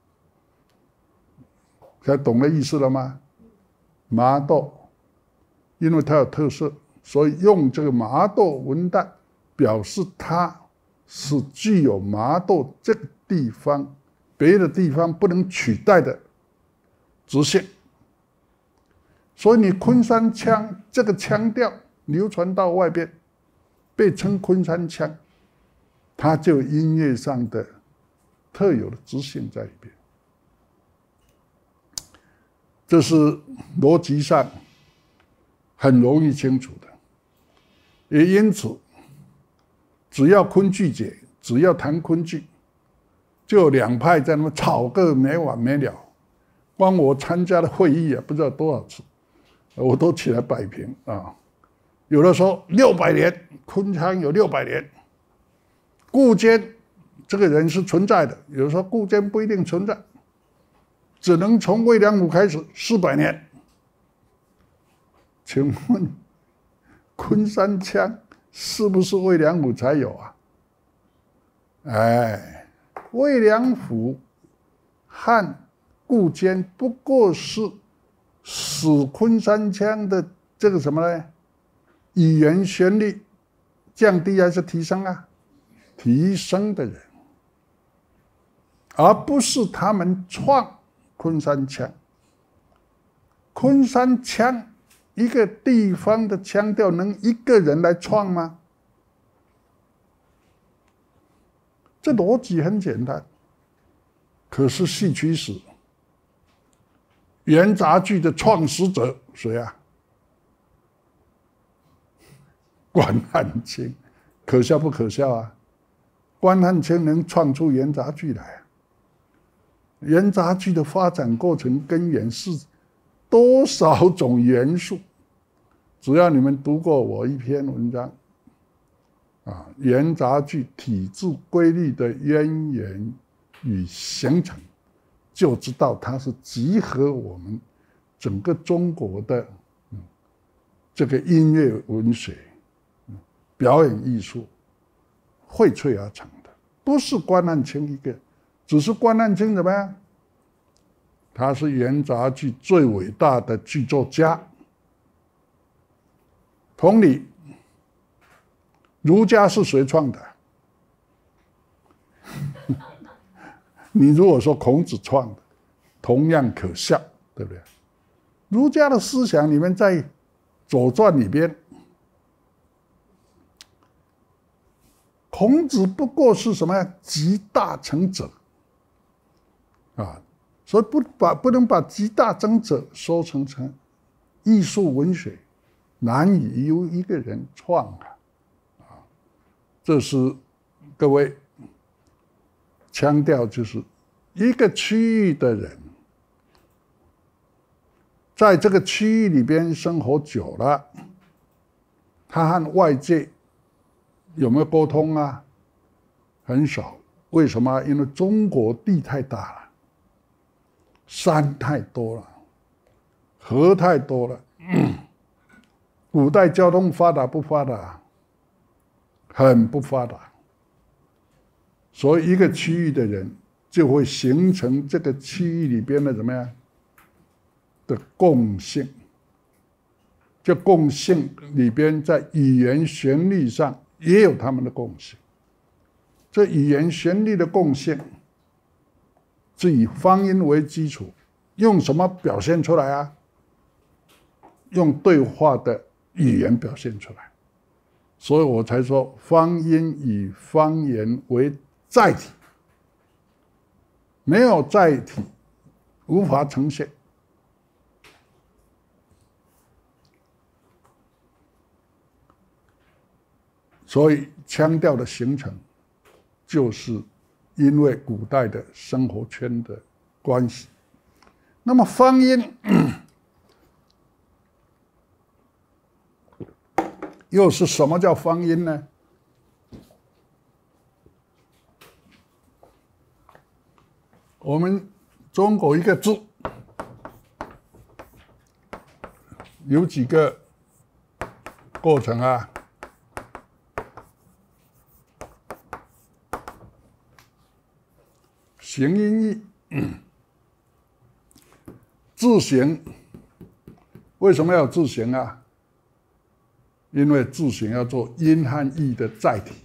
才懂了意思了吗？麻豆，因为它有特色，所以用这个麻豆文旦，表示它是具有麻豆这个地方别的地方不能取代的直性。所以你昆山腔这个腔调流传到外边，被称昆山腔，它就有音乐上的特有的直性在里边。这是逻辑上很容易清楚的，也因此，只要昆剧节，只要谈昆剧，就有两派在那么吵个没完没了。光我参加的会议不知道多少次，我都起来摆平啊。有的说600年，昆腔有600年，顾坚这个人是存在的，有的说顾坚不一定存在，只能从魏良武开始400年。请问昆山腔是不是魏良武才有啊？魏良辅和顾坚不过是使昆山腔的这个什么呢？语言旋律降低还是提升啊？提升的人，而不是他们创昆山腔。昆山腔一个地方的腔调能一个人来创吗？这逻辑很简单。可是戏曲史元杂剧的创始者谁啊？关汉卿。可笑不可笑啊？关汉卿能创出元杂剧来啊？元杂剧的发展过程根源是多少种元素？只要你们读过我一篇文章元杂剧体制规律的渊源与形成，就知道它是集合我们整个中国的这个音乐文学、表演艺术荟萃而成的，不是关汉卿一个。只是关汉卿怎么样？他是元杂剧最伟大的剧作家。同理，儒家是谁创的？你如果说孔子创的，同样可笑，对不对？儒家的思想，你们在《左传》里边，孔子不过是什么呀？集大成者所以不能把集大成者说成艺术文学，难以由一个人创这是各位强调，就是一个区域的人在这个区域里边生活久了，他和外界有没有沟通啊？很少。为什么？因为中国地太大了，山太多了，河太多了。古代交通发达不发达？很不发达。所以一个区域的人就会形成这个区域里边的怎么样的共性。这共性里边，在语言旋律上也有他们的共性。这语言旋律的共性是以方音为基础，用什么表现出来啊？用对话的语言表现出来。所以我才说方音以方言为载体，没有载体无法呈现。所以腔调的形成，就是因为古代的生活圈的关系。那么方音又是什么叫方音呢？我们中国一个字有几个构成啊？形音义，字形。为什么要有字形啊？因为字形要做音和义的载体，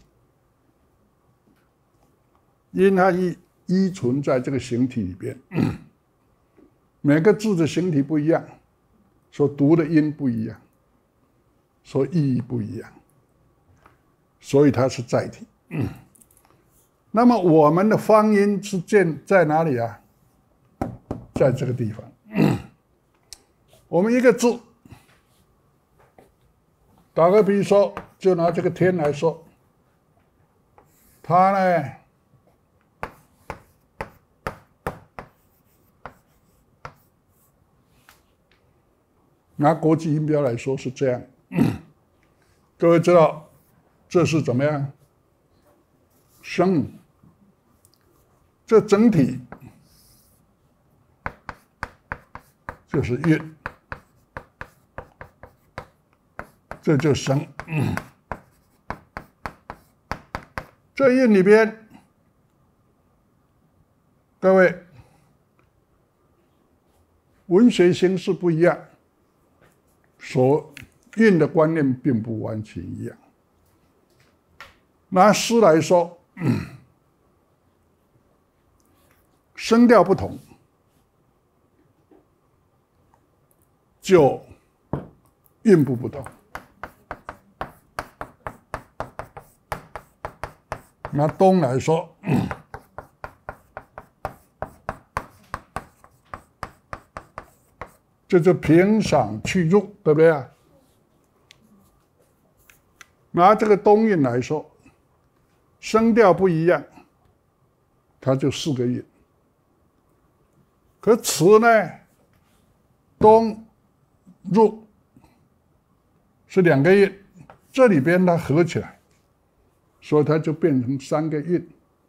音和义依存在这个形体里边。每个字的形体不一样，所读的音不一样，所意义不一样，所以它是载体。那么我们的方音是建在哪里啊？在这个地方。我们一个字，打个比说，就拿这个天来说，它呢，拿国际音标来说是这样。各位知道这是怎么样？声。这整体就是韵，这就声。这韵里边，各位文学形式不一样，所韵的观念并不完全一样。拿诗来说，声调不同，就韵部不同。拿冬来说，这就平赏去入，对不对啊？拿这个冬韵来说，声调不一样，它就4个韵。可词呢，冬入是2个韵，这里边它合起来，所以它就变成3个韵。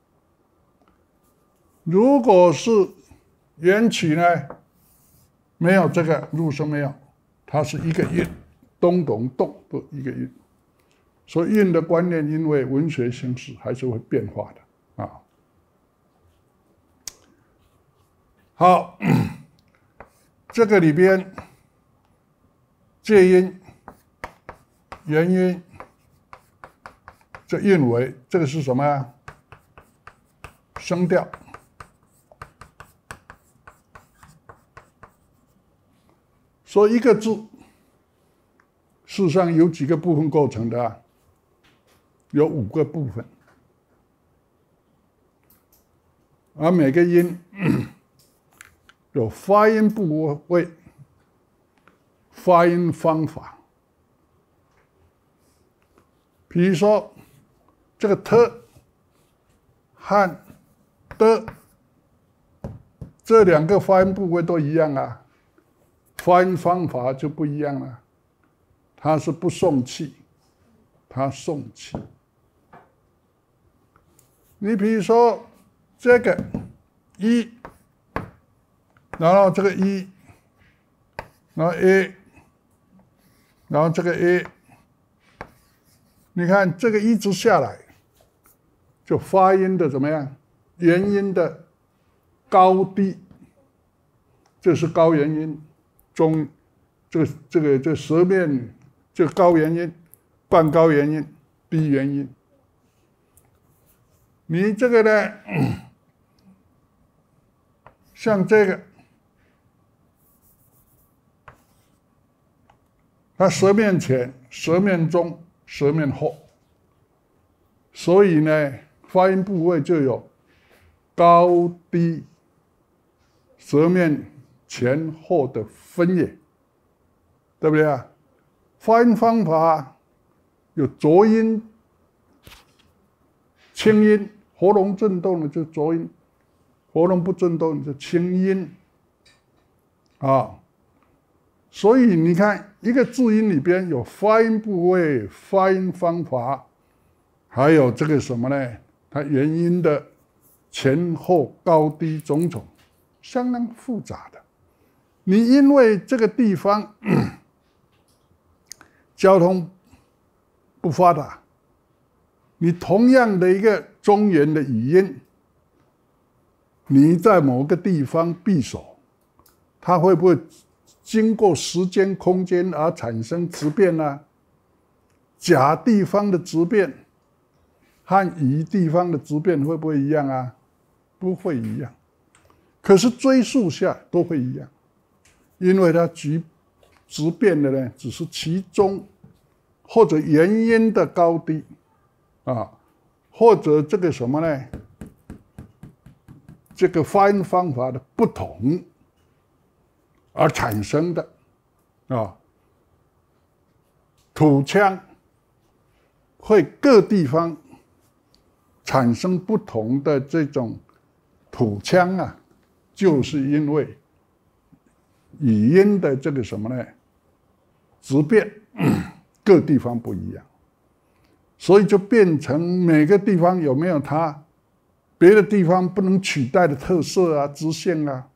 如果是元曲呢，没有这个入声没有，它是1个韵，冬冬动都1个韵。所以韵的观念，因为文学形式还是会变化的啊。好，这个里边介音、元音，这韵尾，这个是什么呀？声调。所以一个字，事实上有几个部分构成的啊？有5个部分，而每个音有发音部位、发音方法。比如说，这个 t 和 的这2个发音部位都一样啊， 发音方法就不一样了，它是不送气，它送气。你比如说这个一，然后这个一，然后 A， 然后这个 A， 你看这个一直下来，就发音的怎么样？元音的高低，这是高元音，中这舌面这高元音，半高元音，低元音。你这个呢，像这个，它舌面前、舌面中、舌面后，所以呢，发音部位就有高低、舌面前后的分野，对不对啊？发音方法有浊音、清音，喉咙震动的就浊音，喉咙不震动就清音，啊。所以你看，一个字音里边有发音部位、发音方法，还有这个什么呢？它元音的前后高低种种，相当复杂的。你因为这个地方交通不发达，你同样的一个中原的语音，你在某个地方闭锁，它会不会经过时间、空间而产生质变呢？甲地方的质变和乙地方的质变会不会一样啊？不会一样。可是追溯下都会一样，因为它质变的呢，只是其中或者元音的高低啊，或者这个什么呢？这个发音方法的不同而产生的啊，吐腔会各地方产生不同的这种吐腔啊，就是因为语音的这个什么呢？质变，各地方不一样，所以就变成每个地方有没有它别的地方不能取代的特色啊、支线啊。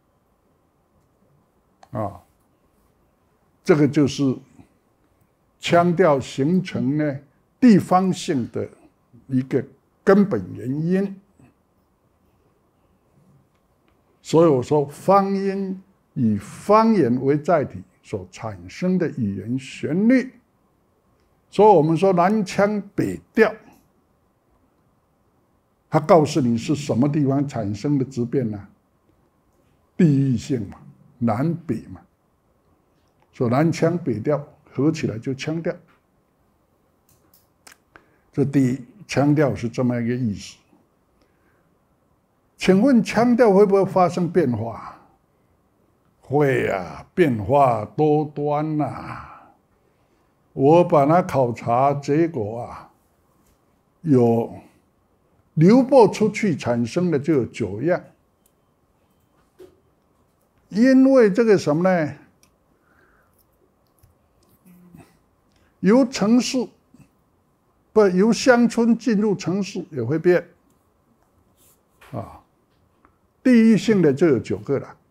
这个就是腔调形成呢地方性的一个根本原因。所以我说，方音以方言为载体所产生的语言旋律，所以我们说南腔北调，它告诉你是什么地方产生的质变呢？地域性嘛，南北嘛，所以南腔北调合起来就腔调。这第一，腔调是这么一个意思。请问腔调会不会发生变化？会啊，变化多端啊。我把它考察结果啊，有流播出去产生的就有9样。因为这个什么呢？由城市由乡村进入城市也会变啊。地域性的就有9个了。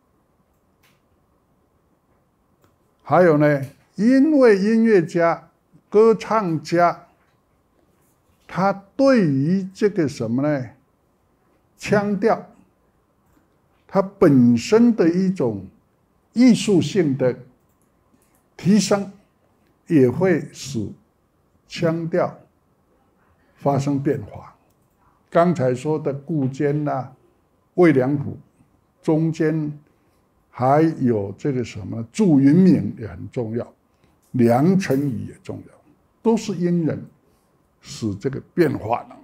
还有呢，因为音乐家、歌唱家，他对于这个什么呢？腔调，它本身的一种艺术性的提升，也会使腔调发生变化。刚才说的顾间呐、魏良辅，中间还有这个什么祝云敏也很重要，梁辰宇也重要，都是因人使这个变化的。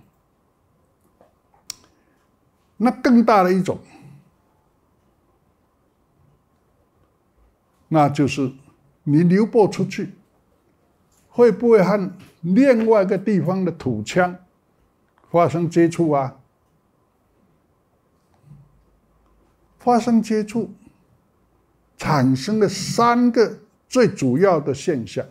那更大的一种，那就是你流播出去，会不会和另外一个地方的土腔发生接触啊？发生接触， 产生了3个最主要的现象。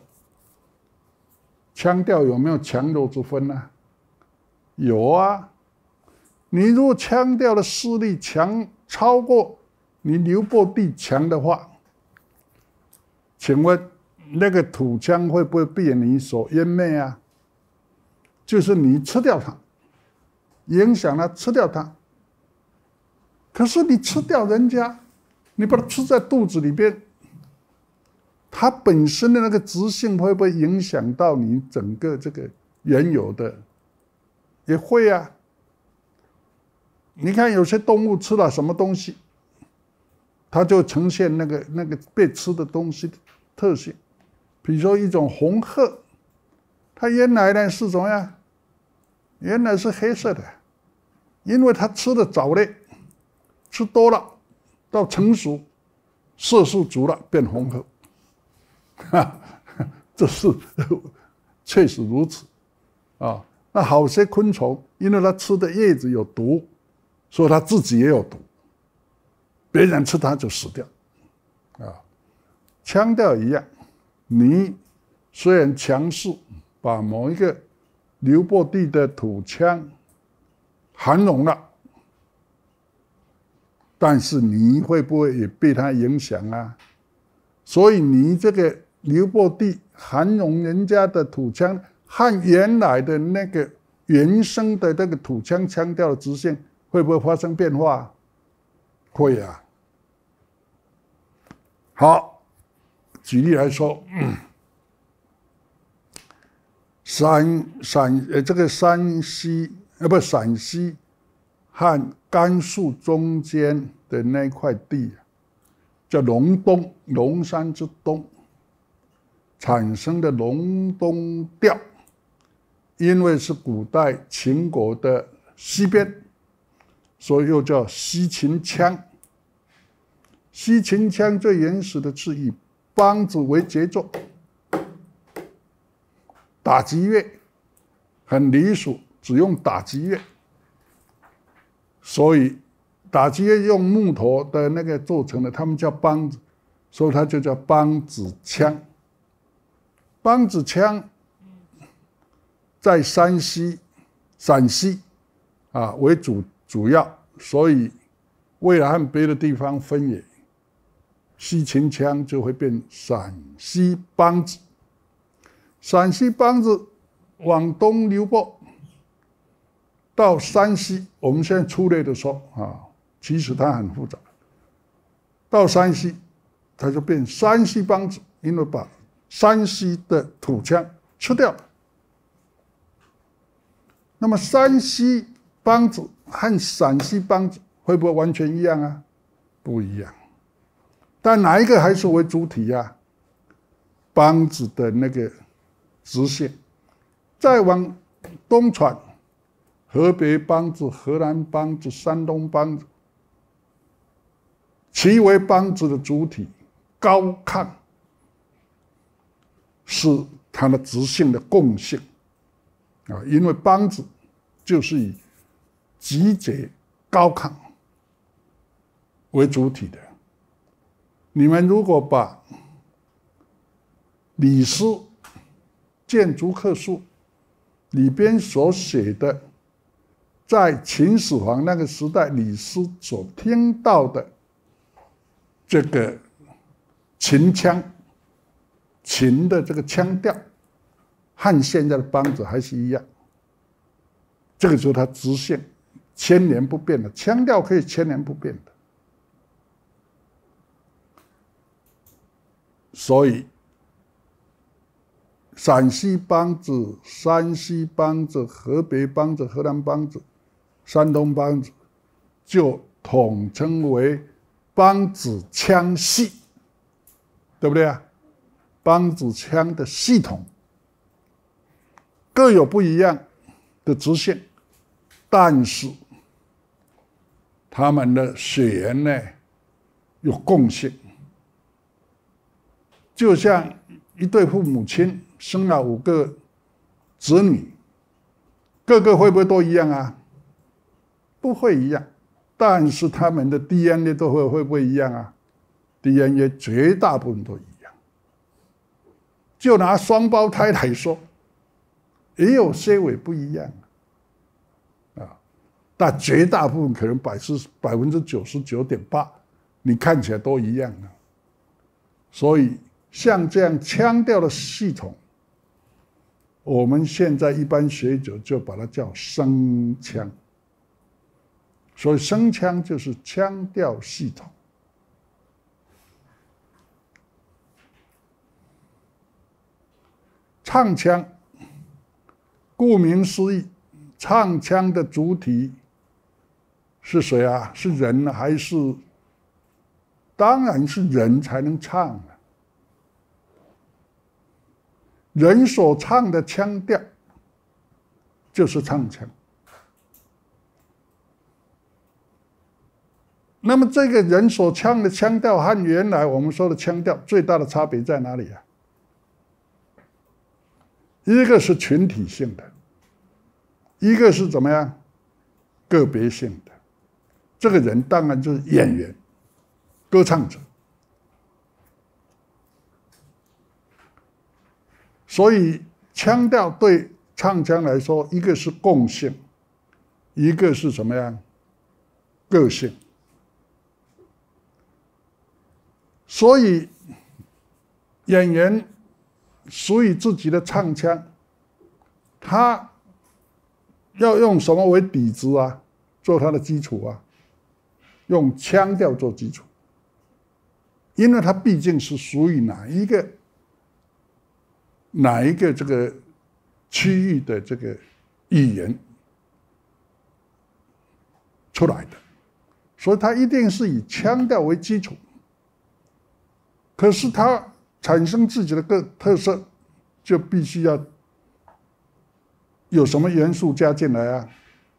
腔调有没有强弱之分呢？有啊。你如果腔调的势力强超过你流布地强的话，请问那个土腔会不会被你所湮灭啊？就是你吃掉它，影响它，吃掉它。可是你吃掉人家，你把它吃在肚子里边，它本身的那个质性会不会影响到你整个这个原有的？也会啊。你看有些动物吃了什么东西，它就呈现那个被吃的东西的特性。比如说一种红鹤，它原来呢是怎么样？原来是黑色的，因为它吃的藻类，吃多了，到成熟，色素足了，变红鹤。这是确实如此啊。那好些昆虫，因为它吃的叶子有毒，所以它自己也有毒，别人吃它就死掉。啊，腔调一样，你虽然强势，把某一个流布地的土腔含容了，但是你会不会也被它影响啊？所以你这个流布地含容人家的土腔，和原来的那个原生的那个土腔腔调的直线会不会发生变化？会啊。好，举例来说，这个陕西和甘肃中间的那块地，叫龙山之东，产生的隆冬调，因为是古代秦国的西边，所以又叫西秦腔。西秦腔最原始的是以梆子为节奏，打击乐很离俗，只用打击乐，所以打击乐用木头的那个做成的，他们叫梆子，所以它就叫梆子腔。梆子腔在陕西为主要，所以为了和别的地方分野，西秦腔就会变陕西梆子。陕西梆子往东流布到山西，我们现在粗略的说其实它很复杂。到山西，它就变山西梆子，因为把山西的土腔吃掉了。那么山西梆子和陕西梆子会不会完全一样啊？不一样。但哪一个还是为主体啊？梆子的那个直线。再往东传，河北梆子、河南梆子、山东梆子，其为梆子的主体高亢，是它的直性的共性因为梆子就是以集结高亢为主体的。你们如果把李斯谏逐客书里边所写的，在秦始皇那个时代，李斯所听到的这个秦腔，秦的这个腔调，和现在的梆子还是一样。这个就是它直线千年不变的，腔调可以千年不变的。所以陕西梆子、山西梆子、河北梆子、河南梆子、山东梆子，就统称为梆子腔系，对不对啊？梆子腔的系统各有不一样的直线，但是他们的血缘呢有共性。就像一对父母亲生了5个子女，个个会不会都一样啊？不会一样，但是他们的 DNA 都会不会一样啊？ DNA 绝大部分都一样。就拿双胞胎来说，也有些微不一样啊，但绝大部分可能99.8%，你看起来都一样的。所以像这样腔调的系统，我们现在一般学者就把它叫声腔。所以声腔就是腔调系统。唱腔，顾名思义，唱腔的主体是谁啊？是人呢，还是？当然是人才能唱啊。人所唱的腔调就是唱腔。那么这个人所唱的腔调和原来我们说的腔调最大的差别在哪里啊？一个是群体性的，一个是怎么样？个别性的。这个人当然就是演员、歌唱者。所以腔调对唱腔来说，一个是共性，一个是什么样？个性。所以演员属于自己的唱腔，他要用什么为底子啊？做他的基础啊？用腔调做基础，因为他毕竟是属于哪一个这个区域的这个语言出来的，所以他一定是以腔调为基础。可是他产生自己的特色，就必须要有什么元素加进来啊？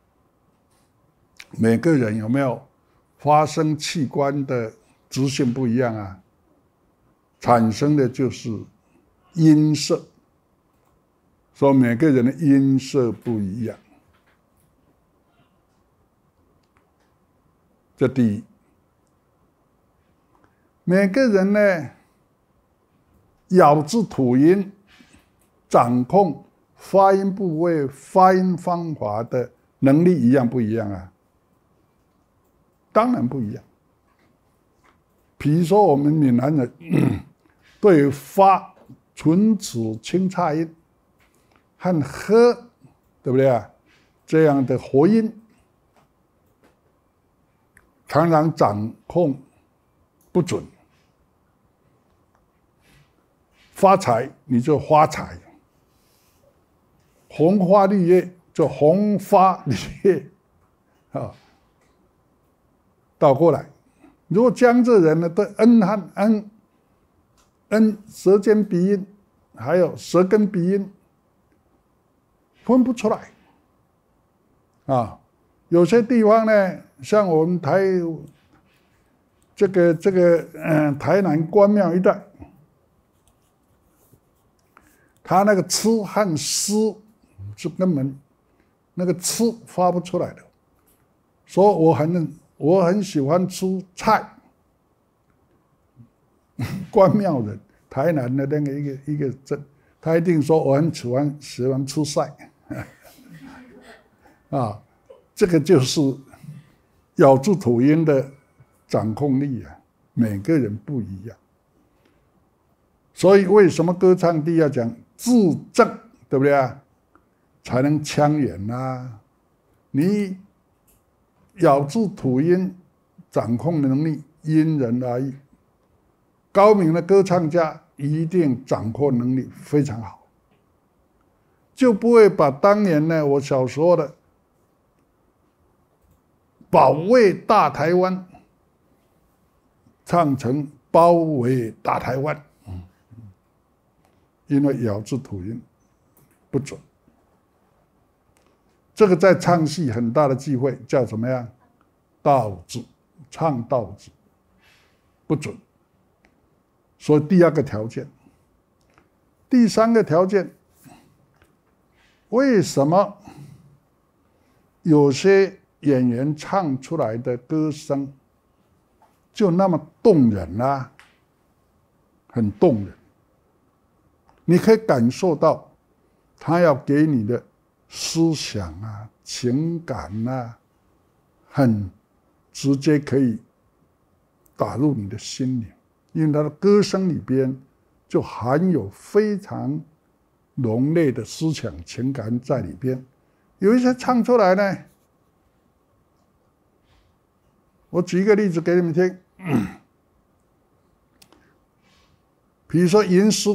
每个人有没有发声器官的直性不一样啊？产生的就是音色，所以每个人的音色不一样。这第一。每个人呢，咬字吐音、掌控发音部位、发音方法的能力一样不一样啊？当然不一样。比如说我们闽南人对发唇齿清差音和呵，对不对啊？这样的活音，常常掌控不准。发财你就发财，红花绿叶就红花绿叶，啊，倒过来。如果江浙人呢，对恩和恩舌尖鼻音，还有舌根鼻音分不出来，啊，有些地方呢，像我们台南关庙一带。他那个吃和思是根本那个吃发不出来的，所以我很喜欢吃菜。关庙人，台南的那个一个镇，他一定说我很喜欢吃菜，啊，这个就是咬字吐音的掌控力啊，每个人不一样。所以为什么歌唱帝要讲字正，对不对啊？才能腔圆啊！你咬字吐音掌控能力因人而异，高明的歌唱家一定掌控能力非常好，就不会把当年呢我小时候的保卫大台湾唱成包围大台湾。因为咬字吐音不准，这个在唱戏很大的忌讳，叫怎么样？倒字，唱倒字不准。所以第二个条件，第三个条件，为什么有些演员唱出来的歌声就那么动人啊？ 很动人。你可以感受到他要给你的思想啊、情感啊，很直接可以打入你的心灵，因为他的歌声里边就含有非常浓烈的思想情感在里边。有一些唱出来呢，我举一个例子给你们听，比如说吟诗，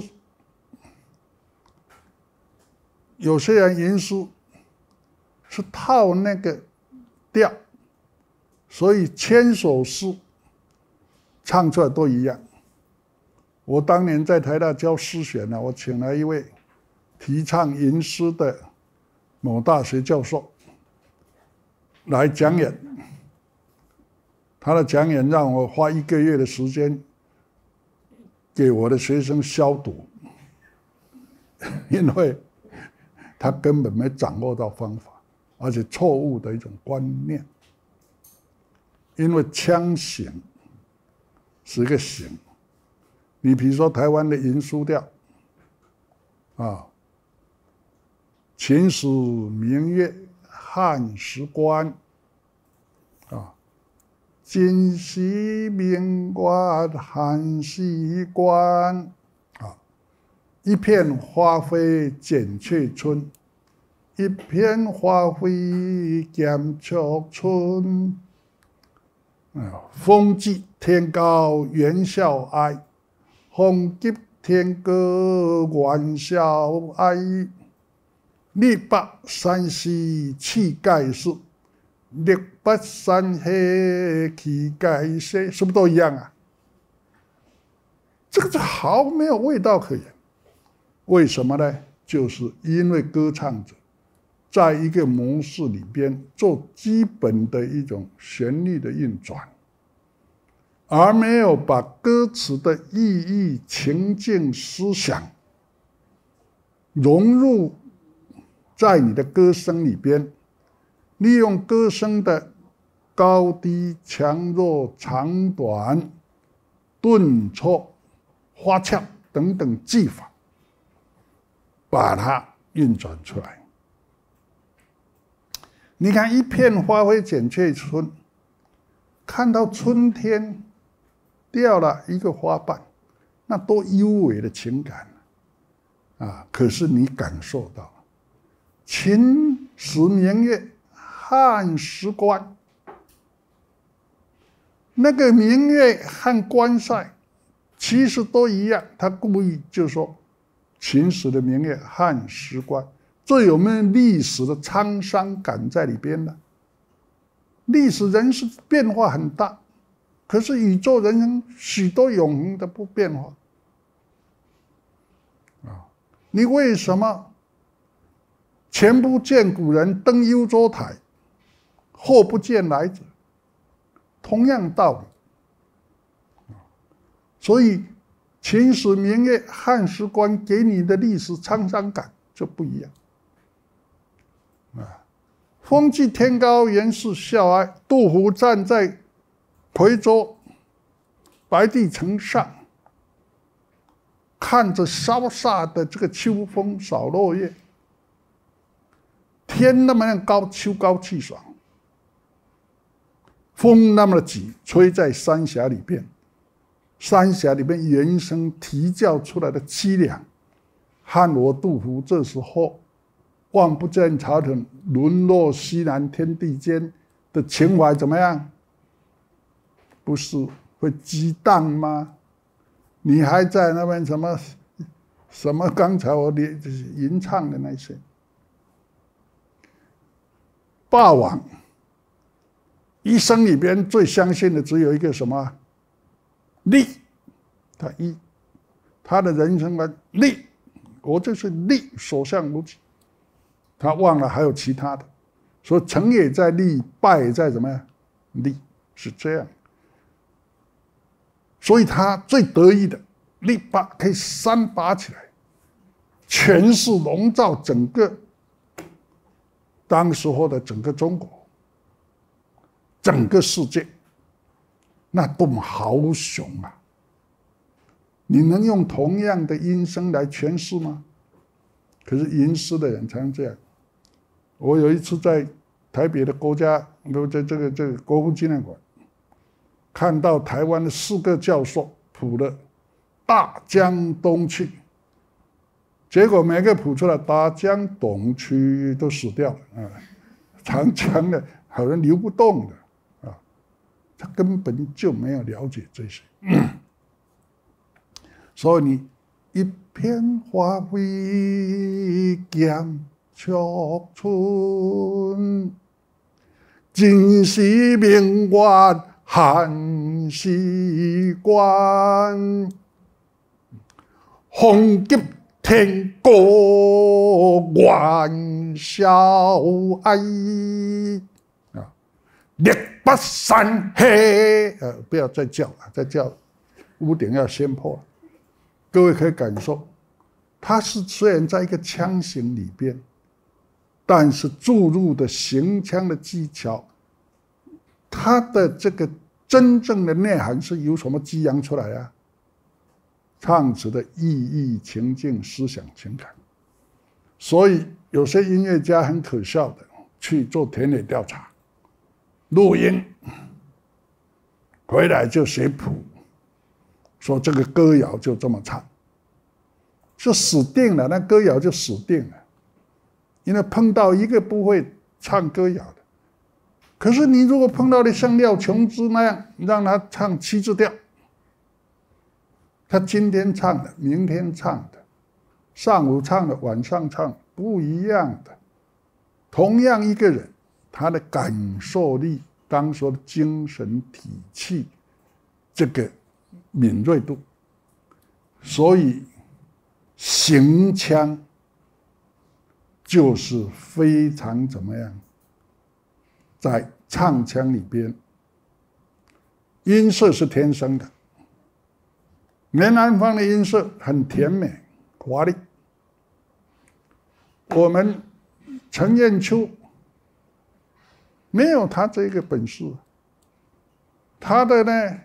有些人吟诗是套那个调，所以千首诗唱出来都一样。我当年在台大教诗选呢，我请来一位提倡吟诗的某大学教授来讲演，他的讲演让我花1个月的时间给我的学生消毒，因为他根本没掌握到方法，而且错误的一种观念。因为腔型是一个型，你比如说台湾的吟书调啊，秦时明月汉时关啊，今夕明月汉时关啊，一片花飞见却春，一片花飞见却春。风急天高猿啸哀，风急天高猿啸哀。力拔山兮气盖世，力拔山兮气盖世，是不是都一样啊？这个就毫没有味道可言。为什么呢？就是因为歌唱者在一个模式里边做基本的一种旋律的运转，而没有把歌词的意义、情境、思想融入在你的歌声里边，利用歌声的高低、强弱、长短、顿挫、花俏等等技法，把它运转出来。你看一片花飞见却春，看到春天掉了一个花瓣，那多幽微的情感啊！可是你感受到秦时明月汉时关，那个明月和关塞其实都一样，他故意就说秦时的明月汉时关，这有没有历史的沧桑感在里边呢？历史人事变化很大，可是宇宙人生许多永恒的不变化啊！你为什么前不见古人登幽州台，后不见来者？同样道理。所以秦时明月汉时关给你的历史沧桑感就不一样。风急天高猿啸哀，杜甫站在夔州白帝城上，看着潇洒的这个秋风扫落叶，天那么高，秋高气爽，风那么的急，吹在三峡里边，三峡里边原声啼叫出来的凄凉，汉我杜甫这时候望不见朝廷，沦落西南天地间的情怀怎么样？不是会激荡吗？你还在那边什么？刚才我吟唱的那些，霸王一生里边最相信的只有一个什么？利。他的人生观利，我就是利，所向无敌。他忘了还有其他的，所以成也在利，败也在怎么样？利，是这样。所以他最得意的力拔可以3拔起来，权势笼罩整个当时候的整个中国，整个世界，那多么豪雄啊！ 你能用同样的音声来诠释吗？可是吟诗的人常这样。我有一次在台北的这个国父纪念馆，看到台湾的4个教授谱了《大江东去》，结果每个谱出来大江东去都死掉了啊！长江的好像流不动的啊，他根本就没有了解这些。所以你一片花飞江秋春，今夕明月汉时关，风急天高怨小哀啊！力拔山黑不要再叫了，再叫屋顶要掀破了。各位可以感受，它是虽然在一个腔型里边，但是注入的行腔的技巧，它的这个真正的内涵是由什么激扬出来啊？唱词的意义、情境、思想、情感。所以有些音乐家很可笑的去做田野调查，录音回来就写谱，说这个歌谣就这么唱，就死定了，那歌谣就死定了。因为碰到一个不会唱歌谣的，可是你如果碰到的像廖琼枝那样，让他唱7字调，他今天唱的，明天唱的，上午唱的，晚上唱的，不一样的。同样一个人，他的感受力，刚说的精神体气，这个敏锐度，所以行腔就是非常怎么样，在唱腔里边，音色是天生的。梅兰芳的音色很甜美华丽，我们陈彦秋没有他这个本事，他的呢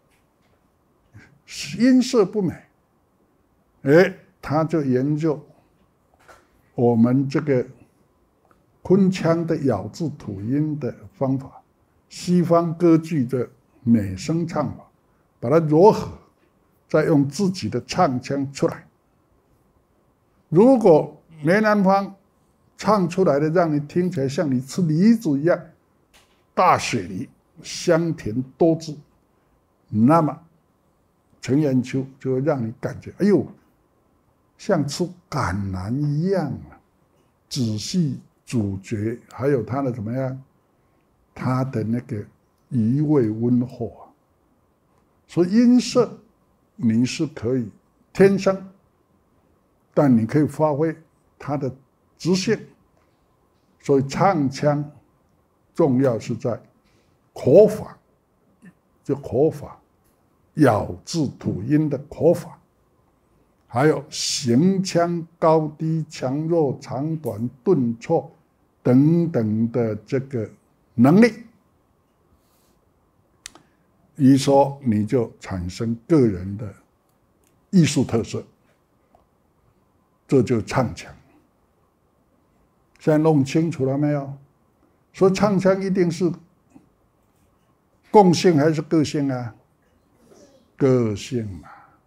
音色不美，他就研究我们这个昆腔的咬字吐音的方法，西方歌剧的美声唱法，把它糅合，再用自己的唱腔出来。如果梅兰芳唱出来的让你听起来像你吃梨子一样，大雪梨，香甜多汁，那么陈彦秋就会让你感觉，哎呦，像吃橄榄一样啊！仔细咀嚼，还有它的怎么样？它的那个余味温厚啊。所以音色你是可以天生，但你可以发挥它的直性。所以唱腔重要是在口法，就口法，咬字吐音的口法。还有行腔高低、强弱、长短、顿挫等等的这个能力，一说你就产生个人的艺术特色，这就唱腔。现在弄清楚了没有？说唱腔一定是共性还是个性啊？个性嘛。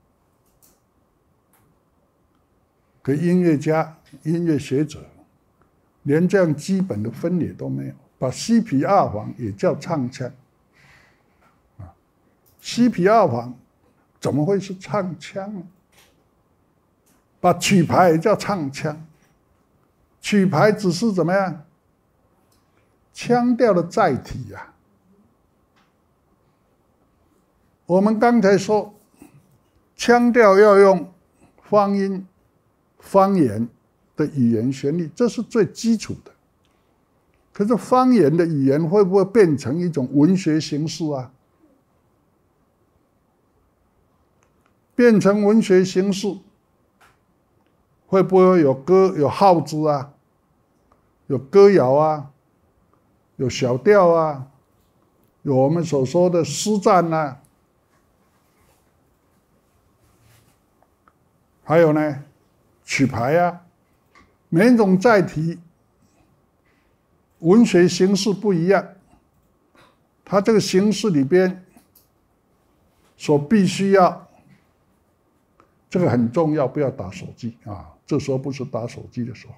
可音乐家、音乐学者连这样基本的分野都没有，把西皮二黄也叫唱腔啊？西皮二黄怎么会是唱腔呢？把曲牌也叫唱腔，曲牌只是怎么样？腔调的载体呀。我们刚才说，腔调要用方音。方言的语言旋律，这是最基础的。可是方言的语言会不会变成一种文学形式啊？变成文学形式，会不会有歌、有号子啊，有歌谣啊，有小调啊，有我们所说的诗赞啊？ 还有呢，曲牌啊，每一种载体文学形式不一样，它这个形式里边所必须要，这个很重要，不要打手机啊，这时候不是打手机的时候。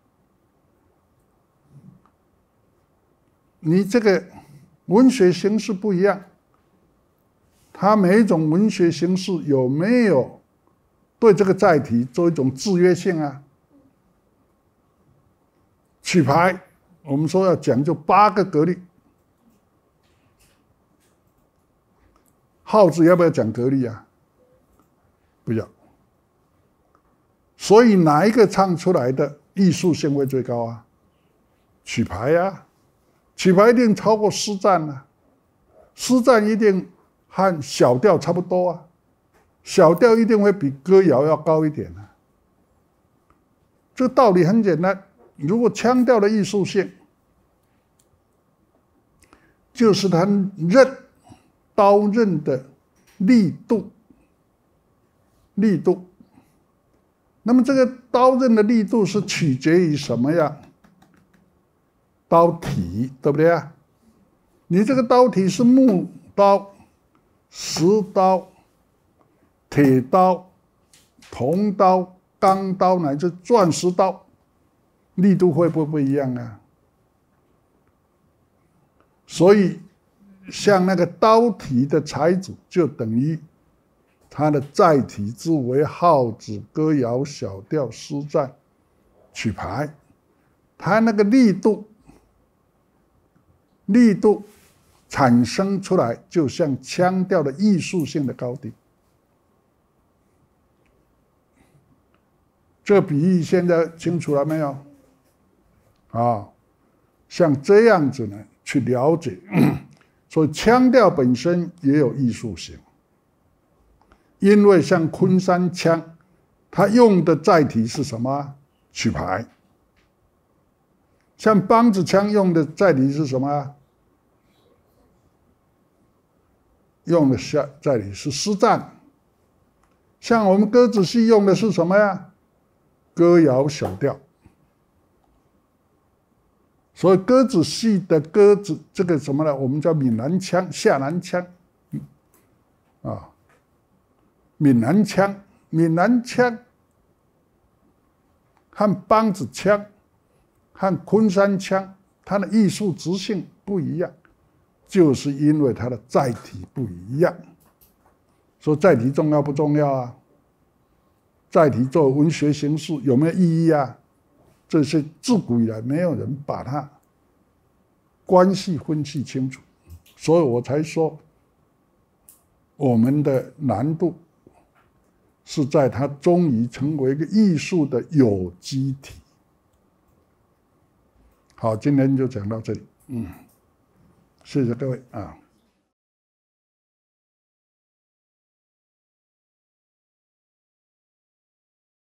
你这个文学形式不一样，它每一种文学形式有没有对这个载体做一种制约性啊？曲牌，我们说要讲究8个格律，号子要不要讲格律啊？不要。所以哪一个唱出来的艺术性会最高啊？曲牌啊。曲牌一定超过诗赞啊，诗赞一定和小调差不多啊，小调一定会比歌谣要高一点啊。这个道理很简单，如果腔调的艺术性，就是它刀刃的力度，那么这个刀刃的力度是取决于什么呀？刀体，对不对啊？你这个刀体是木刀、石刀、铁刀、铜刀、钢刀乃至钻石刀，力度会不一样啊？所以，像那个刀体的材质，就等于它的载体之为号子、歌谣、小调、诗赞、曲牌，它那个力度产生出来，就像腔调的艺术性的高低。这个比喻现在清楚了没有？啊，像这样子呢，去了解，所以腔调本身也有艺术性。因为像昆山腔，它用的载体是什么？曲牌。像梆子腔用的载体是什么？用的载体是诗赞。像我们歌子戏用的是什么呀？歌谣小调。所以歌子戏的歌子这个什么呢？我们叫闽南腔、下南腔，啊，闽南腔和梆子腔和昆山腔，它的艺术质性不一样，就是因为它的载体不一样。说载体重要不重要啊？载体作为文学形式有没有意义啊？这是自古以来没有人把它关系分析清楚，所以我才说我们的难度是在它终于成为一个艺术的有机体。好，今天就讲到这里，谢谢各位啊。